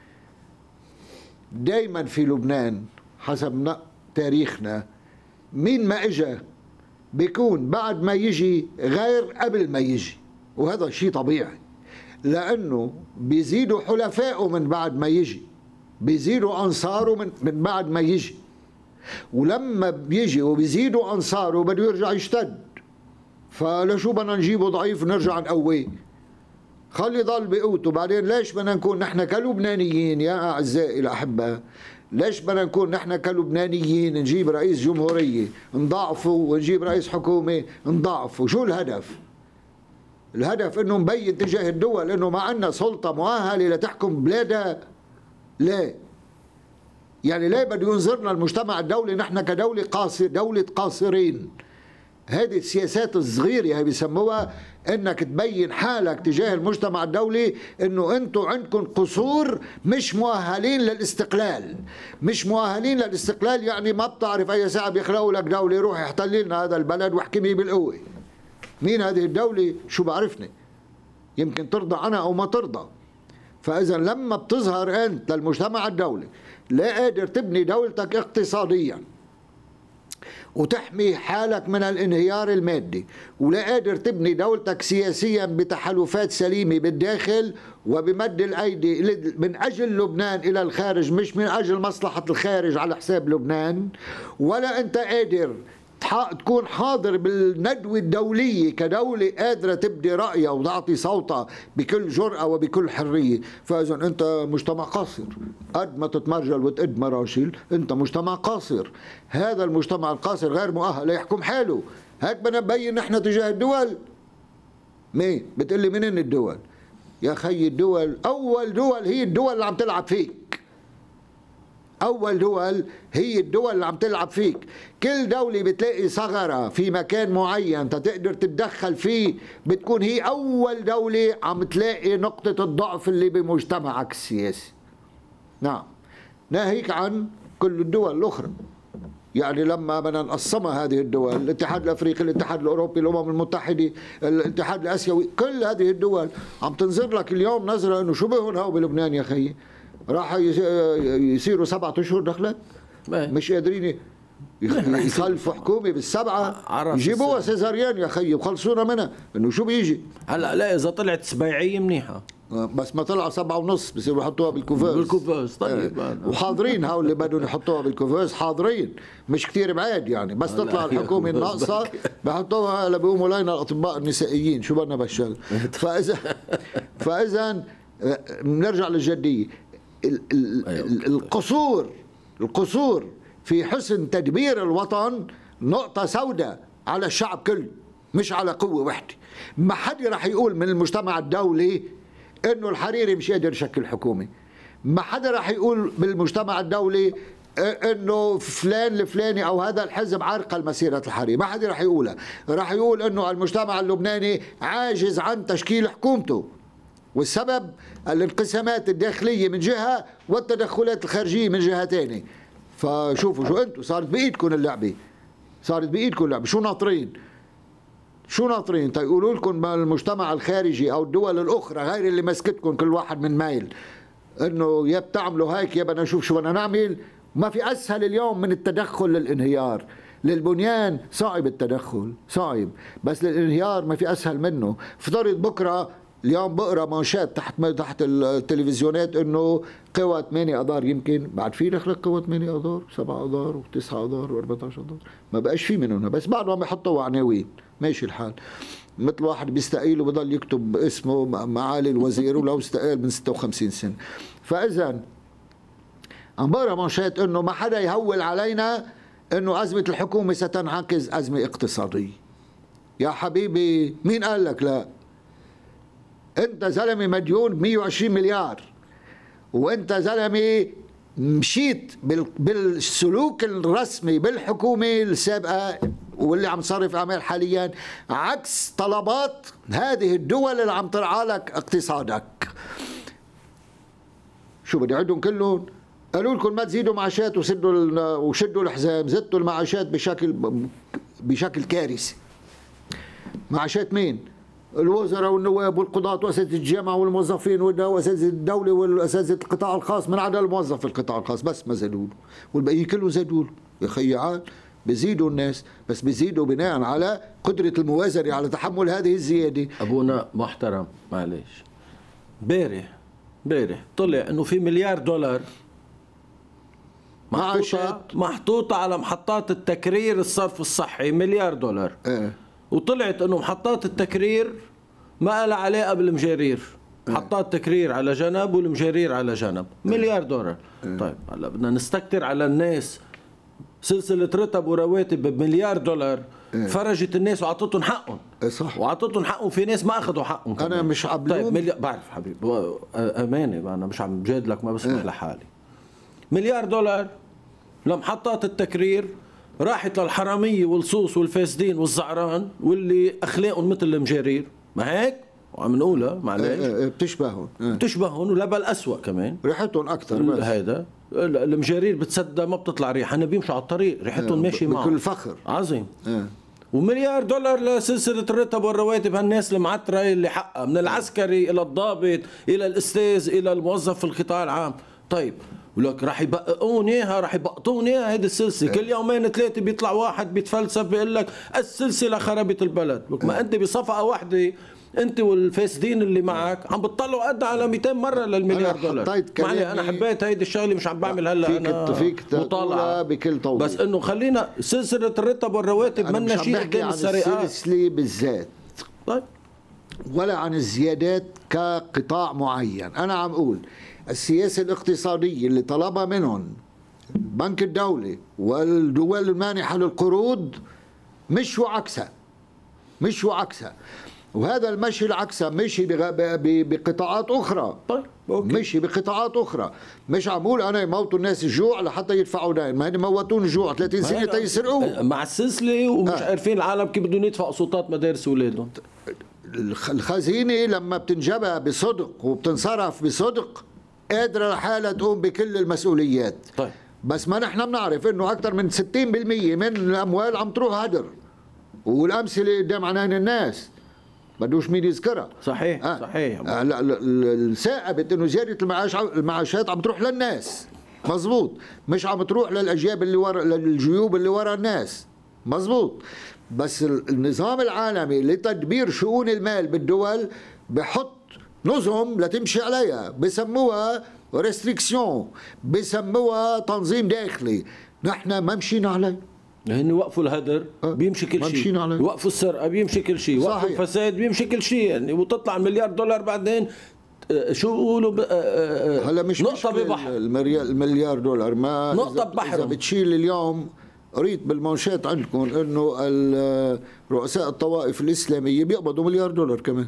دايما في لبنان حسب تاريخنا مين ما اجى بيكون بعد ما يجي غير قبل ما يجي، وهذا شيء طبيعي لأنه بيزيدوا حلفائه من بعد ما يجي، بيزيدوا أنصاره من, من بعد ما يجي، ولما بيجي وبيزيدوا أنصاره بده يرجع يشتد. فلشو بدنا نجيبه ضعيف ونرجع نقويه؟ خلي ضل بقوته. بعدين ليش بدنا نكون نحن كلبنانيين يا أعزائي الأحبة، ليش بدنا نكون نحن كلبنانيين نجيب رئيس جمهورية نضعفه ونجيب رئيس حكومة نضعفه؟ شو الهدف؟ الهدف انه نبين تجاه الدول انه ما عندنا سلطة مؤهلة لتحكم بلادها؟ ليه؟ يعني ليه بده ينظرنا المجتمع الدولي نحن كدولة قاصر، دولة قاصرين؟ هذه السياسات الصغيرة هي بيسموها انك تبين حالك تجاه المجتمع الدولي انه انتم عندكم قصور، مش مؤهلين للاستقلال. مش مؤهلين للاستقلال يعني ما بتعرف اي ساعة بيخلقوا لك دولة روح احتلي لنا هذا البلد واحكمي بالقوة. مين هذه الدولة؟ شو بعرفني؟ يمكن ترضى عنها او ما ترضى. فاذا لما بتظهر انت للمجتمع الدولي لا قادر تبني دولتك اقتصاديا وتحمي حالك من الانهيار المادي، ولا قادر تبني دولتك سياسيا بتحالفات سليمة بالداخل وبمد الأيدي من أجل لبنان إلى الخارج، مش من أجل مصلحة الخارج على حساب لبنان، ولا أنت قادر تكون حاضر بالندوة الدولية كدولة قادرة تبدي رأيها وتعطي صوتها بكل جرأة وبكل حرية، فإذا أنت مجتمع قاصر. قد ما تتمرجل وتقد مراشل أنت مجتمع قاصر. هذا المجتمع القاصر غير مؤهل ليحكم حاله. هيك بدنا نبين نحن تجاه الدول. مين بتقلي منين الدول؟ يا خي الدول أول دول هي الدول اللي عم تلعب فيك. أول دول هي الدول اللي عم تلعب فيك. كل دولة بتلاقي ثغرة في مكان معين تقدر تتدخل فيه بتكون هي أول دولة عم تلاقي نقطة الضعف اللي بمجتمعك السياسي. نعم، ناهيك عن كل الدول الأخرى. يعني لما بدنا نقسمها هذه الدول، الاتحاد الافريقي، الاتحاد الاوروبي، الامم المتحده، الاتحاد الاسيوي، كل هذه الدول عم تنظر لك اليوم نظره انه شو بهون هو بلبنان يا خيي؟ راح يصيروا سبعة اشهر دخلك؟ مش قادرين يخلفوا حكومه بالسبعه، يجيبوها سيزاريان يا خيي وخلصونا منها، انه شو بيجي؟ هلا لا اذا طلعت سبيعيه منيحه، بس ما طلعوا سبعة ونص بصيروا يحطوها بالكوفاز. بالكوفاز طيب. اه. وحاضرين هول اللي بدهم يحطوها بالكوفاز، حاضرين مش كتير بعيد يعني، بس تطلع الحكومه الناقصه بحطوها هلا بيقوموا لنا الاطباء النسائيين، شو بدنا بالشغل. فاذا فاذا بنرجع للجديه، القصور القصور في حسن تدبير الوطن نقطه سوداء على الشعب كله، مش على قوه وحده. ما حد رح يقول من المجتمع الدولي انه الحريري مش قادر يشكل حكومه، ما حدا رح يقول بالمجتمع الدولي انه فلان الفلاني او هذا الحزب عرقل مسيره الحريري، ما حدا رح يقولها. رح يقول انه المجتمع اللبناني عاجز عن تشكيل حكومته، والسبب الانقسامات الداخليه من جهه والتدخلات الخارجيه من جهه ثانيه. فشوفوا شو انتم صارت بايدكم اللعبه، صارت بايدكم اللعبه، شو ناطرين؟ شو ناطرين؟ تيقولوا لكم المجتمع الخارجي او الدول الاخرى غير اللي مسكتكم كل واحد من مايل انه يا بتعملوا هيك يا بدنا نشوف شو بدنا نعمل. ما في اسهل اليوم من التدخل للانهيار. للبنيان صعب التدخل، صعب، بس للانهيار ما في اسهل منه. افترض بكره، اليوم بقرا مانشات تحت تحت التلفزيونات انه قوى ثمانية اذار، يمكن بعد في نخلق قوى ثمانية اذار سبعة اذار وتسعة اذار وأربعة عشر اذار، ما بقاش في منهم، بس بعد ما بيحطوا عناوين ماشي الحال. مثل واحد بيستقيل وبضل يكتب اسمه معالي الوزير ولو استقال من ستة وخمسين سنه. فاذا عم بقرا مانشات انه ما حدا يهول علينا انه ازمه الحكومه ستنعكس ازمه اقتصاديه. يا حبيبي مين قال لك لا؟ انت زلمه مديون مية وعشرين مليار، وانت زلمه مشيت بالسلوك الرسمي بالحكومه السابقه واللي عم صرف اعمال حاليا عكس طلبات هذه الدول اللي عم ترعى لك اقتصادك. شو بدي اعدهم كلهم؟ قالوا لكم ما تزيدوا معاشات وسدوا وشدوا الحزام، زدتوا المعاشات بشكل بشكل كارثي. معاشات مين؟ الوزراء والنواب والقضاة واساتذه الجامعه والموظفين واساتذه الدوله واساتذه القطاع الخاص، من عدا الموظف في القطاع الخاص بس ما زادوا له، والباقيين كلهم زادوا له. يا خيي عاد بيزيدوا الناس، بس بيزيدوا بناء على قدره الموازنه على تحمل هذه الزياده. ابونا محترم معلش، امبارح امبارح طلع انه في مليار دولار محطوطه محطوطه على محطات التكرير الصرف الصحي، مليار دولار. اه. وطلعت انه محطات التكرير ما لها علاقه بالمجارير، محطات تكرير على جنب والمجارير على جنب، مليار دولار. طيب هلا بدنا نستكتر على الناس سلسله رتب ورواتب بمليار دولار، فرجت الناس وعطتهم حقهم. صح، وعطتهم حقهم، في ناس ما اخذوا حقهم كمان. انا مش عم بلوم. طيب مليار، بعرف حبيبي امانه انا مش عم جادلك، ما بسمح لحالي. مليار دولار لمحطات التكرير راحت للحراميه والصوص والفاسدين والزعران واللي اخلاقهم مثل المجارير، ما هيك؟ وعم نقولها معلش بتشبههم بتشبههم ولا بل اسوء كمان، ريحتهم اكثر. بس هيدا المجارير بتصدق ما بتطلع ريحه، انا بيمشوا على الطريق ريحتهم ماشي معهم بكل فخر. عظيم. اه. ومليار دولار لسلسله الرتب والرواتب، هالناس المعتره اللي حقها من العسكري الى الضابط الى الاستاذ الى الموظف في القطاع العام. طيب ولك راح يبققون اياها، راح يبقطون اياها هيدي السلسله. كل يومين ثلاثه بيطلع واحد بيتفلسف بيقول لك السلسله خربت البلد. لك ما انت بصفقه واحده انت والفاسدين اللي معك عم بتطلعوا قد على مئتين مره للمليار دولار. معلي انا حبيت هيدي الشغله، مش عم بعمل هلا انا فيك مطالعه بكل توضيح، بس انه خلينا سلسله الرتب والرواتب منا شيء قدام السرقات السلسله بالذات. طيب ولا عن الزيادات كقطاع معين. انا عم اقول السياسة الاقتصادية اللي طلبها منهم بنك الدولة والدول المانحة للقروض مش وعكسها، مش وعكسها، وهذا المشي العكسها مشي بقطاعات أخرى. طيب أوكي. مشي بقطاعات أخرى. مش عم بقول أنا يموتوا الناس الجوع لحتى يدفعوا دين، ما هن موتون الجوع ثلاثين سنة تيسرقوه مع السلسلة، ومش آه. عارفين العالم كيف بدهم يدفعوا قسطات مدارس أولادهم. الخزينة لما بتنجبها بصدق وبتنصرف بصدق قادرة لحالها تقوم بكل المسؤوليات. طيب بس ما نحن بنعرف انه اكثر من ستين بالمئة من الاموال عم تروح هدر، والامثله قدام عنان الناس بدوش مين يذكرها. صحيح آه. صحيح. آه لا الثابت انه زياده المعاش المعاشات عم تروح للناس، مزبوط، مش عم تروح للاجياب اللي ورا، للجيوب اللي ورا الناس، مزبوط. بس النظام العالمي لتدبير شؤون المال بالدول بحط نظم لتمشي عليها، بسموها ريستريكسيون، بسموها تنظيم داخلي. نحن ما مشينا عليه. هن وقفوا الهدر بيمشي كل شيء، وقفوا السرقه بيمشي كل شيء، وقفوا الفساد بيمشي كل شيء يعني، وتطلع مليار دولار بعدين شو بيقولوا هلا مش نقطه ببحر المليار دولار، ما نقطه ببحر. اذا بتشيل اليوم، قريت بالمنشات عندكم انه رؤساء الطوائف الاسلاميه بيقبضوا مليار دولار كمان.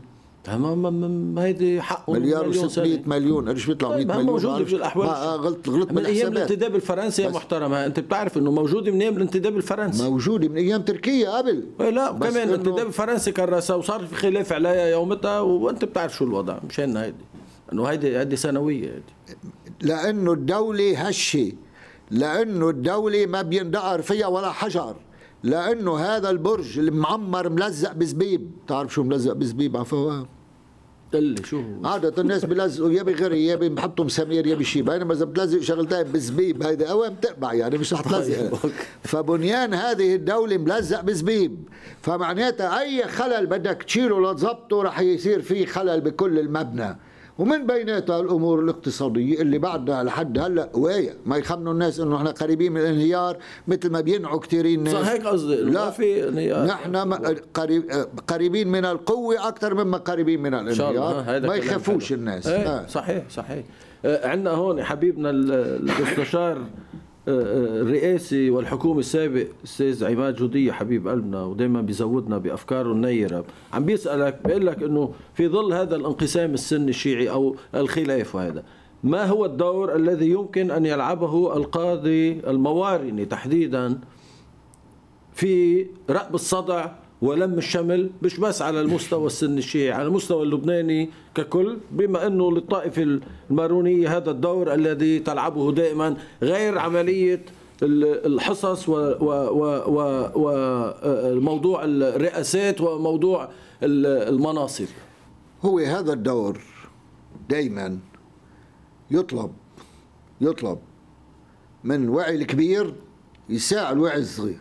تمام، هيدي حقهم. مليار وستمئة مليون، قرش بيطلع مئة مليون. موجوده في الاحوال. آه غلط غلط من ايام الانتداب الفرنسي يا محترم. انت بتعرف انه موجوده من ايام الانتداب الفرنسي، موجوده من ايام تركيا قبل. لا كمان الانتداب الفرنسي كرسها وصار في خلاف عليها يومتها، وانت بتعرف شو الوضع. مشان هيدي انه هيدي هيدي سنويه هيدي. لانه الدوله هشه، لانه الدوله ما بيندقر فيها ولا حجر، لانه هذا البرج المعمر ملزق بزبيب. تعرف شو ملزق بزبيب عفوا؟ اللي شو هو؟ عادة الناس بيلزقوا يا بغري يا بيحطوا مسامير يا بشيء، بينما اذا بتلزق شغلتين بزبيب هيدي اوام بتقبع يعني، مش رح تلزق. فبنيان هذه الدولة ملزق بزبيب، فمعناتها اي خلل بدك تشيله لتظبطه رح يصير فيه خلل بكل المبنى. ومن بيناتها الامور الاقتصاديه اللي بعدها لحد هلا قوايه، ما يخمنوا الناس انه احنا قريبين من الانهيار مثل ما بينعوا كثيرين ناس. صح هيك قصدي. لا في انهيار، نحن قريب قريبين من القوه اكثر مما قريبين من الانهيار، ما يخافوش الناس. آه. صحيح صحيح. آه عندنا هون حبيبنا المستشار الرئاسي والحكومي السابق استاذ عماد جودية حبيب قلبنا، ودائما بيزودنا بافكاره النيره، عم بيسالك بيقول لك انه في ظل هذا الانقسام السني الشيعي او الخلاف، وهذا ما هو الدور الذي يمكن ان يلعبه القاضي الموارني تحديدا في رأب الصدع ولم الشمل، مش بس على المستوى السني الشيعي، على المستوى اللبناني ككل، بما انه للطائفه المارونيه هذا الدور الذي تلعبه دائما، غير عمليه الحصص وموضوع الرئاسات وموضوع المناصب. هو هذا الدور دائما يطلب يطلب من الوعي الكبير يساعد الوعي الصغير،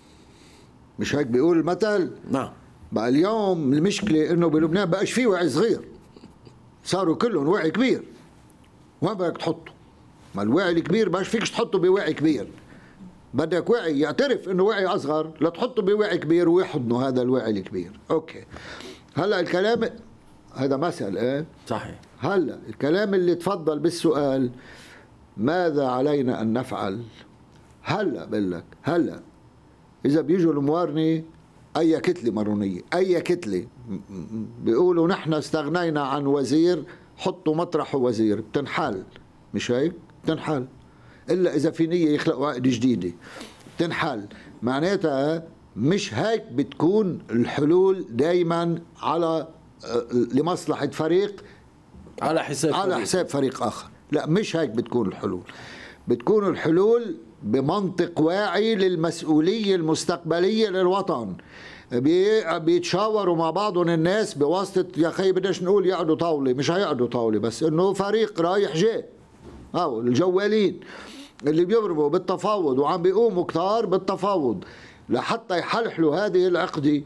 مش هيك بيقول المثل؟ نعم. بقى اليوم المشكله انه بلبنان بقاش فيه وعي صغير، صاروا كلهم وعي كبير. وين بدك تحطه؟ ما الوعي الكبير بقاش فيكش تحطه بوعي كبير، بدك وعي يعترف انه وعي اصغر لتحطه بوعي كبير ويحضنه هذا الوعي الكبير. اوكي، هلا الكلام هذا مثل ايه؟ صحيح. هلا الكلام اللي تفضل بالسؤال ماذا علينا ان نفعل؟ هلا بقول لك، هلا إذا بيجوا الموارنة أي كتلة مارونية، أي كتلة بيقولوا نحن استغنينا عن وزير، حطوا مطرحه وزير، بتنحل، مش هيك؟ بتنحل، إلا إذا في نية يخلقوا عقد جديدة، بتنحل. معناتها مش هيك بتكون الحلول دايما على لمصلحة فريق على حساب على فريق. حساب فريق آخر، لا مش هيك بتكون الحلول. بتكون الحلول بمنطق واعي للمسؤولية المستقبلية للوطن، بيتشاوروا مع بعضهم الناس بواسطة يا خي بدناش نقول يقعدوا طاولة، مش هيقعدوا طاولة، بس انه فريق رايح جاي، او الجوالين اللي بيضربوا بالتفاوض وعم بيقوموا كتار بالتفاوض لحتى يحلحلوا هذه العقدة.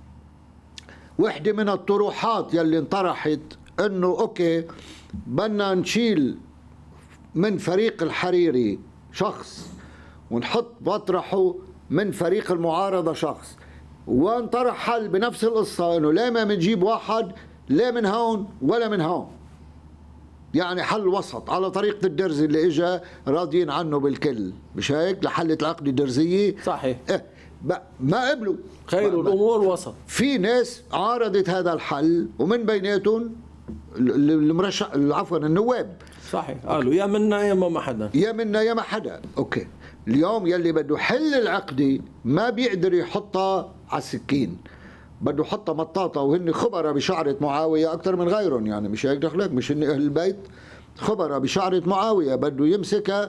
وحدة من الطروحات يلي انطرحت انه اوكي بدنا نشيل من فريق الحريري شخص ونحط مطرحه من فريق المعارضة شخص، وانطرح حل بنفس القصة انه لا ما بنجيب واحد لا من هون ولا من هون، يعني حل وسط على طريقة الدرزي اللي اجى راضيين عنه بالكل، مش هيك؟ لحلة العقد الدرزية. صحيح. إيه ما قبلوا، خير الامور وسط. في ناس عارضت هذا الحل ومن بيناتهم المرشح عفوا النواب. صحيح، قالوا يا منا يا ما حدا، يا منا يا ما حدا. اوكي، اليوم يلي بده حل العقدة ما بيقدر يحطها على السكين، بده يحطها مطاطة، وهن خبراء بشعرة معاوية أكثر من غيرهم، يعني مش هيك دخلك؟ مش هن أهل البيت خبراء بشعرة معاوية، بده يمسكها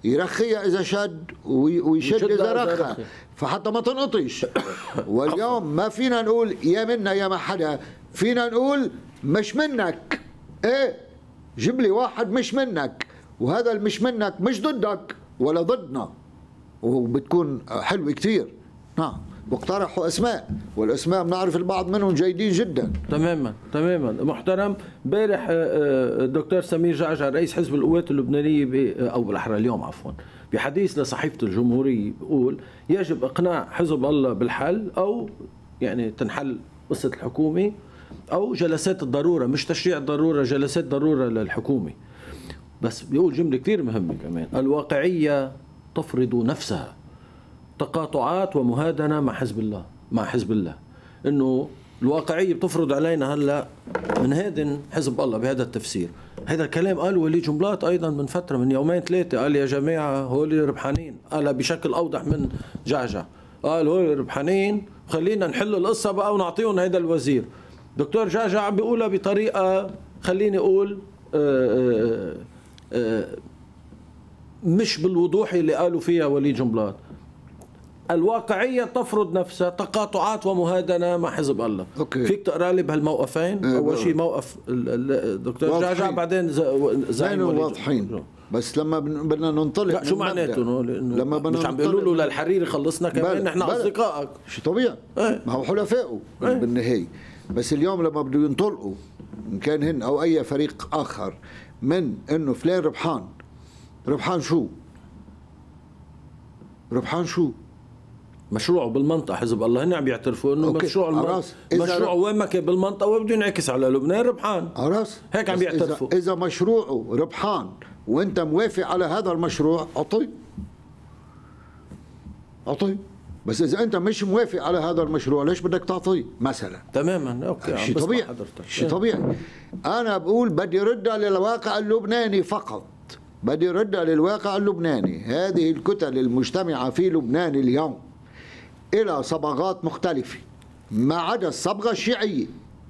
يرخيها اذا شد ويشد يشد اذا إذا رخى، رخي. فحتى ما تنقطش. واليوم ما فينا نقول يا منا يا ما حدا، فينا نقول مش منك، ايه جيب لي واحد مش منك، وهذا المش منك مش ضدك ولا ضدنا، وبتكون حلوة كثير. نعم، واقترحوا اسماء، والاسماء بنعرف البعض منهم جيدين جدا. تماما تماما محترم. امبارح الدكتور سمير جعجع رئيس حزب القوات اللبنانيه، او بالاحرى اليوم عفوا، بحديث لصحيفه الجمهوريه بيقول يجب اقناع حزب الله بالحل، او يعني تنحل قصه الحكومه، او جلسات الضروره، مش تشريع الضروره، جلسات ضروره للحكومه. بس بيقول جمله كثير مهمه كمان: الواقعيه تفرض نفسها، تقاطعات ومهادنه مع حزب الله مع حزب الله انه الواقعيه بتفرض علينا هلا منهادن حزب الله بهذا التفسير. هذا الكلام قال وليد جنبلاط ايضا من فتره، من يومين ثلاثه، قال يا جماعه هول ربحانين، قالها بشكل اوضح من جعجع، قال هول ربحانين خلينا نحل القصه بقى ونعطيهم هذا الوزير. دكتور جعجع عم بيقولها بطريقه خليني اقول آآ آآ مش بالوضوح اللي قالوا فيها وليد جنبلاط. الواقعية تفرض نفسها، تقاطعات ومهادنة مع حزب الله. أوكي. فيك تقرا لي بهالموقفين؟ أه أول شيء موقف الدكتور جعجع، بعدين زين وليد. واضحين، بس لما بدنا ننطلق شو معناته؟ لما بدنا مش عم بيقولوا له للحريري خلصنا كمان نحن اصدقائك، شيء طبيعي، ايه؟ ما هو حلفائه ايه؟ بالنهاية. بس اليوم لما بده ينطلقوا ان كان هن او اي فريق اخر من انه فلان ربحان، ربحان شو؟ ربحان شو؟ مشروعه بالمنطقة حزب الله، هن عم بيعترفوا انه مشروع المنطقة، مشروعه وين ما كان بالمنطقة وبده ينعكس على لبنان ربحان. أراس. هيك عم بيعترفوا. إذا, إذا مشروعه ربحان وانت موافق على هذا المشروع اعطيه. اعطيه. بس اذا انت مش موافق على هذا المشروع ليش بدك تعطيه مثلا؟ تماما. اوكي. شيء طبيعي. شيء طبيعي. انا بقول بدي ردها للواقع اللبناني فقط. بدي ردها للواقع اللبناني. هذه الكتل المجتمعة في لبنان اليوم إلى صبغات مختلفة، ما عدا الصبغة الشيعية،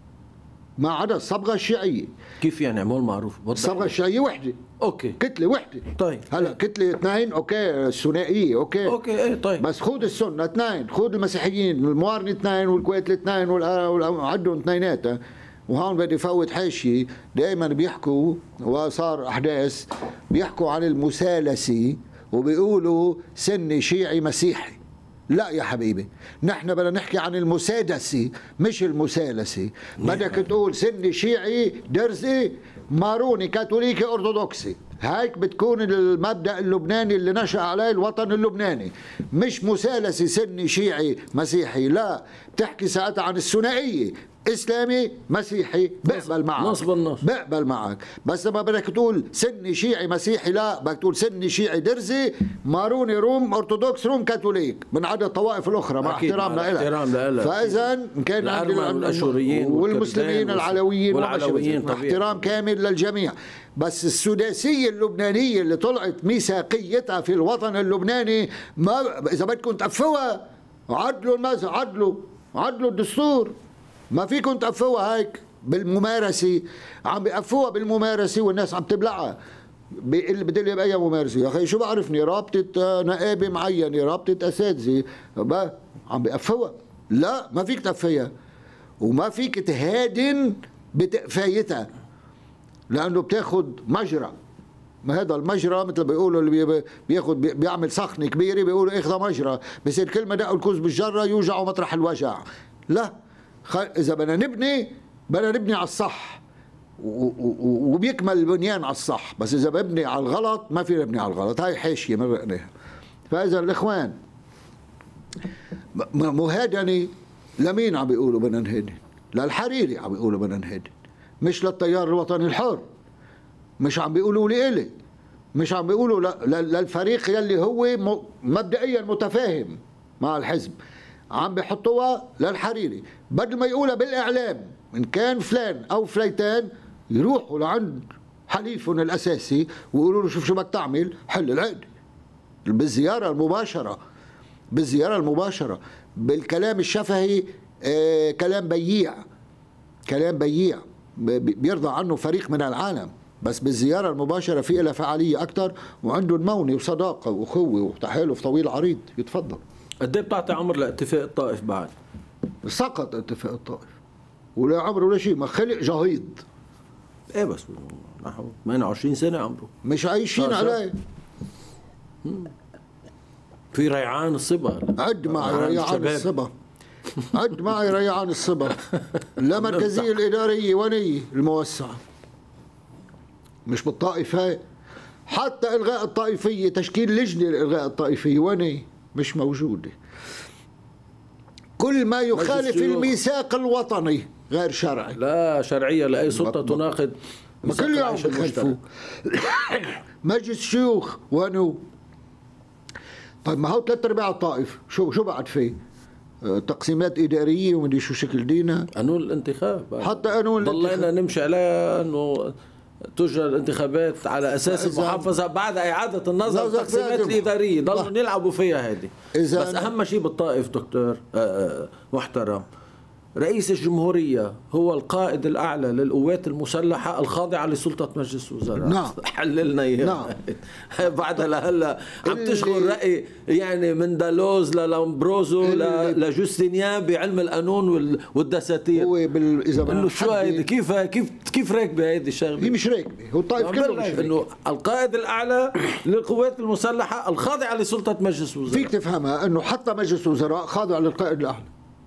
ما عدا الصبغة الشيعية. كيف يعني عمول معروف؟ الصبغة الشيعية وحدة، اوكي، كتلة وحدة. طيب هلا كتلة اثنين، اوكي، الثنائية، اوكي اوكي ايه طيب، بس خذ السنة اثنين، خذ المسيحيين الموارنة اثنين والكويت الاثنين وعدهم اثنينات. وهون بدي فوت حاشية، دائما بيحكوا وصار احداث بيحكوا عن المثالثي وبيقولوا سني شيعي مسيحي. لا يا حبيبي، نحن بدنا نحكي عن المسادسي مش المثالثي. بدك تقول سني شيعي درزي ماروني كاثوليكي ارثوذكسي، هيك بتكون المبدأ اللبناني اللي نشأ عليه الوطن اللبناني، مش مثالثي سني شيعي مسيحي. لا، بتحكي ساعتها عن الثنائية اسلامي مسيحي، بقبل معك، نص بالنص بقبل معك. بس لما بدك تقول سني شيعي مسيحي، لا، بدك تقول سني شيعي درزي ماروني روم ارثوذكس روم كاثوليك، من عدا الطوائف الاخرى مع احترامنا لها. فاذا كان الاشوريين والمسلمين العلويين والعلويين مع احترام كامل للجميع. بس السداسيه اللبنانيه اللي طلعت ميثاقيتها في الوطن اللبناني، ما اذا بدكم تقفوها عدلوا المذهب، عدلوا عدلوا الدستور، ما فيكم تقفوها هيك بالممارسه. عم بيقفوها بالممارسه والناس عم تبلعها. اللي بدي باي ممارسه يا اخي؟ شو بعرفني؟ رابطه نقابه معينه، رابطه اساتذه، عم بيقفوها. لا، ما فيك تقفيها وما فيك تهادن بتقفايتها، لانه بتاخد مجرى. ما هذا المجرى مثل بيقولوا اللي بياخد بيعمل سخنه كبيره بيقولوا اخذ مجرى، بصير كل ما دقوا الكوز بالجره يوجعوا مطرح الوجع. لا، إذا بدنا نبني بدنا نبني على الصح وبيكمل البنيان على الصح، بس إذا ببني على الغلط ما في نبني على الغلط. هاي حاشية مرقناها. فإذا الإخوان مهادنة لمين عم بيقولوا بدنا نهادن؟ للحريري عم بيقولوا بدنا نهادن، مش للتيار الوطني الحر، مش عم بيقولوا لي إلي، مش عم بيقولوا للفريق يلي هو مبدئيا متفاهم مع الحزب، عم بيحطوها للحريري. بدل ما يقولها بالاعلام ان كان فلان او فليتان يروحوا لعند حليفهم الاساسي ويقولوا له شوف شو بدك تعمل، حل العقد بالزياره المباشره، بالزياره المباشره، بالكلام الشفهي. آه كلام بييع، كلام بييع بيرضى عنه فريق من العالم، بس بالزيارة المباشرة في لها فعالية أكثر، وعندهم مونة وصداقة وأخوة وتحالف طويل عريض. يتفضل. قد ايه بتعطي عمر لاتفاق الطائف بعد؟ سقط اتفاق الطائف ولا عمره ولا شيء، ما خلق جهيض. ايه بس نحو ثمانية وعشرين سنة عمره، مش عايشين عليه. في ريعان الصبا. عد معي ريعان الصبا، عد معي ريعان الصبا. لا مركزية الإدارية ونية الموسعة، مش بالطائف هاي. حتى إلغاء الطائفية، تشكيل لجنة لإلغاء الطائفية ونية مش موجودة. كل ما يخالف الميثاق الوطني غير شرعي. لا شرعية لأي سلطة تناقض ما كل يوم بخلفوا. مجلس شيوخ ونو. طيب ما هو ثلاث ارباع الطائف شو شو بعد فيه؟ تقسيمات إدارية ومدري شو شكل دينها. قانون الانتخاب حتى قانون الانتخاب ضلينا نمشي عليها انه تجرى الانتخابات على اساس المحافظه بعد اعاده النظر في التقسيمات الاداريه، ضلوا يلعبوا فيها هذه. بس اهم شيء بالطائف دكتور محترم، رئيس الجمهوريه هو القائد الاعلى للقوات المسلحه الخاضعه لسلطه مجلس الوزراء. نعم. حللنا اياها. نعم. بعدها لهلا عم تشغل راي يعني من دالوز للامبروزو لجوستينيان بعلم القانون والدساتير. هو بال... اذا انه شو هيدي كيف كيف كيف راكبه هيدي الشغله؟ هي مش راكبه، هو الطائف كله مش راكبه. انه القائد الاعلى للقوات المسلحه الخاضعه لسلطه مجلس الوزراء. فيك تفهمها انه حتى مجلس الوزراء خاضع للقائد الاعلى.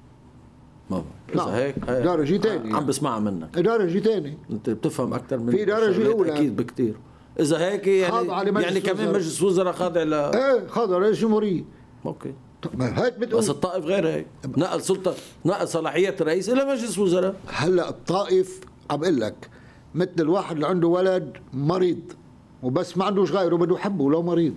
ما إذا هيك درجة ثانية عم بسمعها منك. درجة ثانية. أنت بتفهم أكثر من في درجة أولى أكيد بكثير. إذا هيك يعني يعني كمان مجلس وزراء خاضع ل إيه خاضع للجمهورية. أوكي. طب هيك بتقول. بس الطائف غير هيك، نقل سلطة نقل صلاحيات الرئيس إلى مجلس وزراء. هلا الطائف عم بقول لك مثل الواحد اللي عنده ولد مريض وبس ما عندوش غيره بده يحبه لو مريض.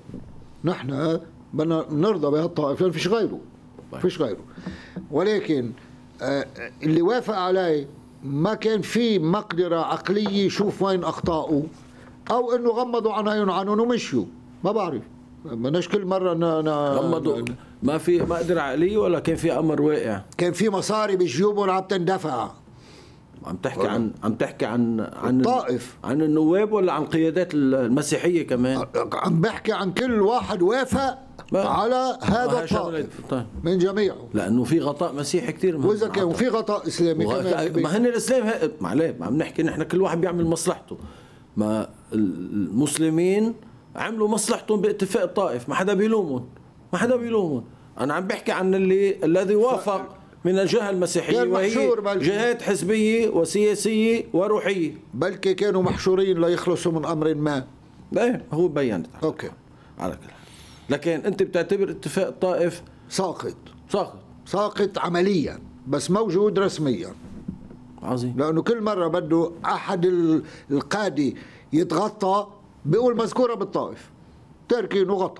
نحن بدنا نرضى بهالطائف لأن فيش غيره. فيش غيره. ولكن اللي وافق عليه ما كان في مقدرة عقلية يشوف وين أخطاؤه، أو إنه غمضوا عنهم عنهم ومشوا. ما بعرف، بدناش كل مرة ن... غمضوا. ما في مقدرة عقلية ولا كان في أمر واقع؟ كان في مصاري بجيوبهم عم تندفع. عم تحكي عن عم تحكي عن عن الطائف، عن النواب ولا عن قيادات المسيحية كمان؟ عم بحكي عن كل واحد وافق على هذا الطائف طيب. من جميعه، لانه في غطاء مسيحي كثير. واذا كان في غطاء اسلامي وغ... كمان. ما هن الاسلام هي... ما عليه عم نحكي نحن كل واحد بيعمل مصلحته. ما المسلمين عملوا مصلحتهم باتفاق الطائف، ما حدا بيلومهم، ما حدا بيلومهم. انا عم بحكي عن اللي الذي وافق ف... من الجهه المسيحيه، وهي جهات حزبيه وسياسيه وروحيه. بلكي كانوا محشورين ليخلصوا من امر ما. ايه هو بينت. اوكي. على كل حال، لكن انت بتعتبر اتفاق الطائف ساقط. ساقط ساقط عمليا بس موجود رسميا. عظيم. لانه كل مره بده احد القاده يتغطى بيقول مذكوره بالطائف، تركين وغطى.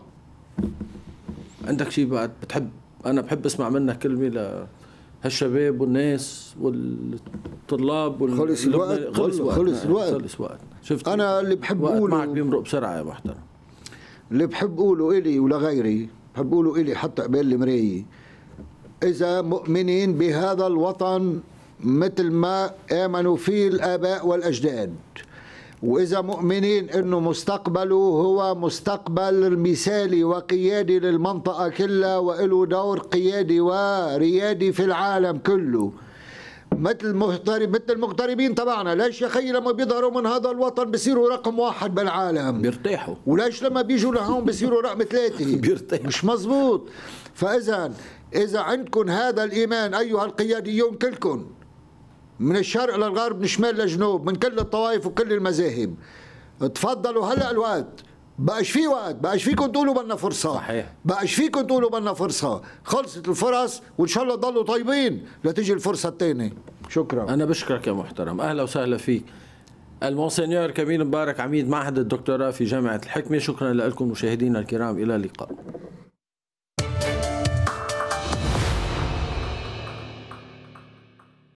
عندك شيء بعد بتحب؟ انا بحب اسمع منك كلمه لهالشباب والناس والطلاب وال... خلص الوقت. خلص الوقت. خلص الوقت. خلص الوقت. شفت انا اللي بحب اقوله معك بيمرق بسرعه يا محترم. اللي بحب اقوله الي ولغيري، بحب اقوله الي حتى قبل المرايه، اذا مؤمنين بهذا الوطن مثل ما امنوا فيه الاباء والاجداد، واذا مؤمنين انه مستقبله هو مستقبل مثالي وقيادي للمنطقه كلها وله دور قيادي وريادي في العالم كله، مثل مغترب مثل المغتربين تبعنا. ليش يا خي لما بيظهروا من هذا الوطن بصيروا رقم واحد بالعالم؟ بيرتاحوا. وليش لما بيجوا لهون بصيروا رقم ثلاثة؟ بيرتاحوا. مش مزبوط. فإذا إذا عندكم هذا الإيمان أيها القياديون كلكم، من الشرق للغرب، من الشمال للجنوب، من كل الطوائف وكل المذاهب، تفضلوا هلا الوقت. بقاش في وقت، بقاش فيكم تقولوا بدنا فرصة. صحيح. بقاش فيكم تقولوا بدنا فرصة، خلصت الفرص وإن شاء الله تضلوا طيبين لتيجي الفرصة الثانية. شكرا. أنا بشكرك يا محترم، أهلا وسهلا فيك. المونسنيور كميل مبارك، عميد معهد الدكتوراه في جامعة الحكمة. شكرا لكم مشاهدينا الكرام، إلى اللقاء.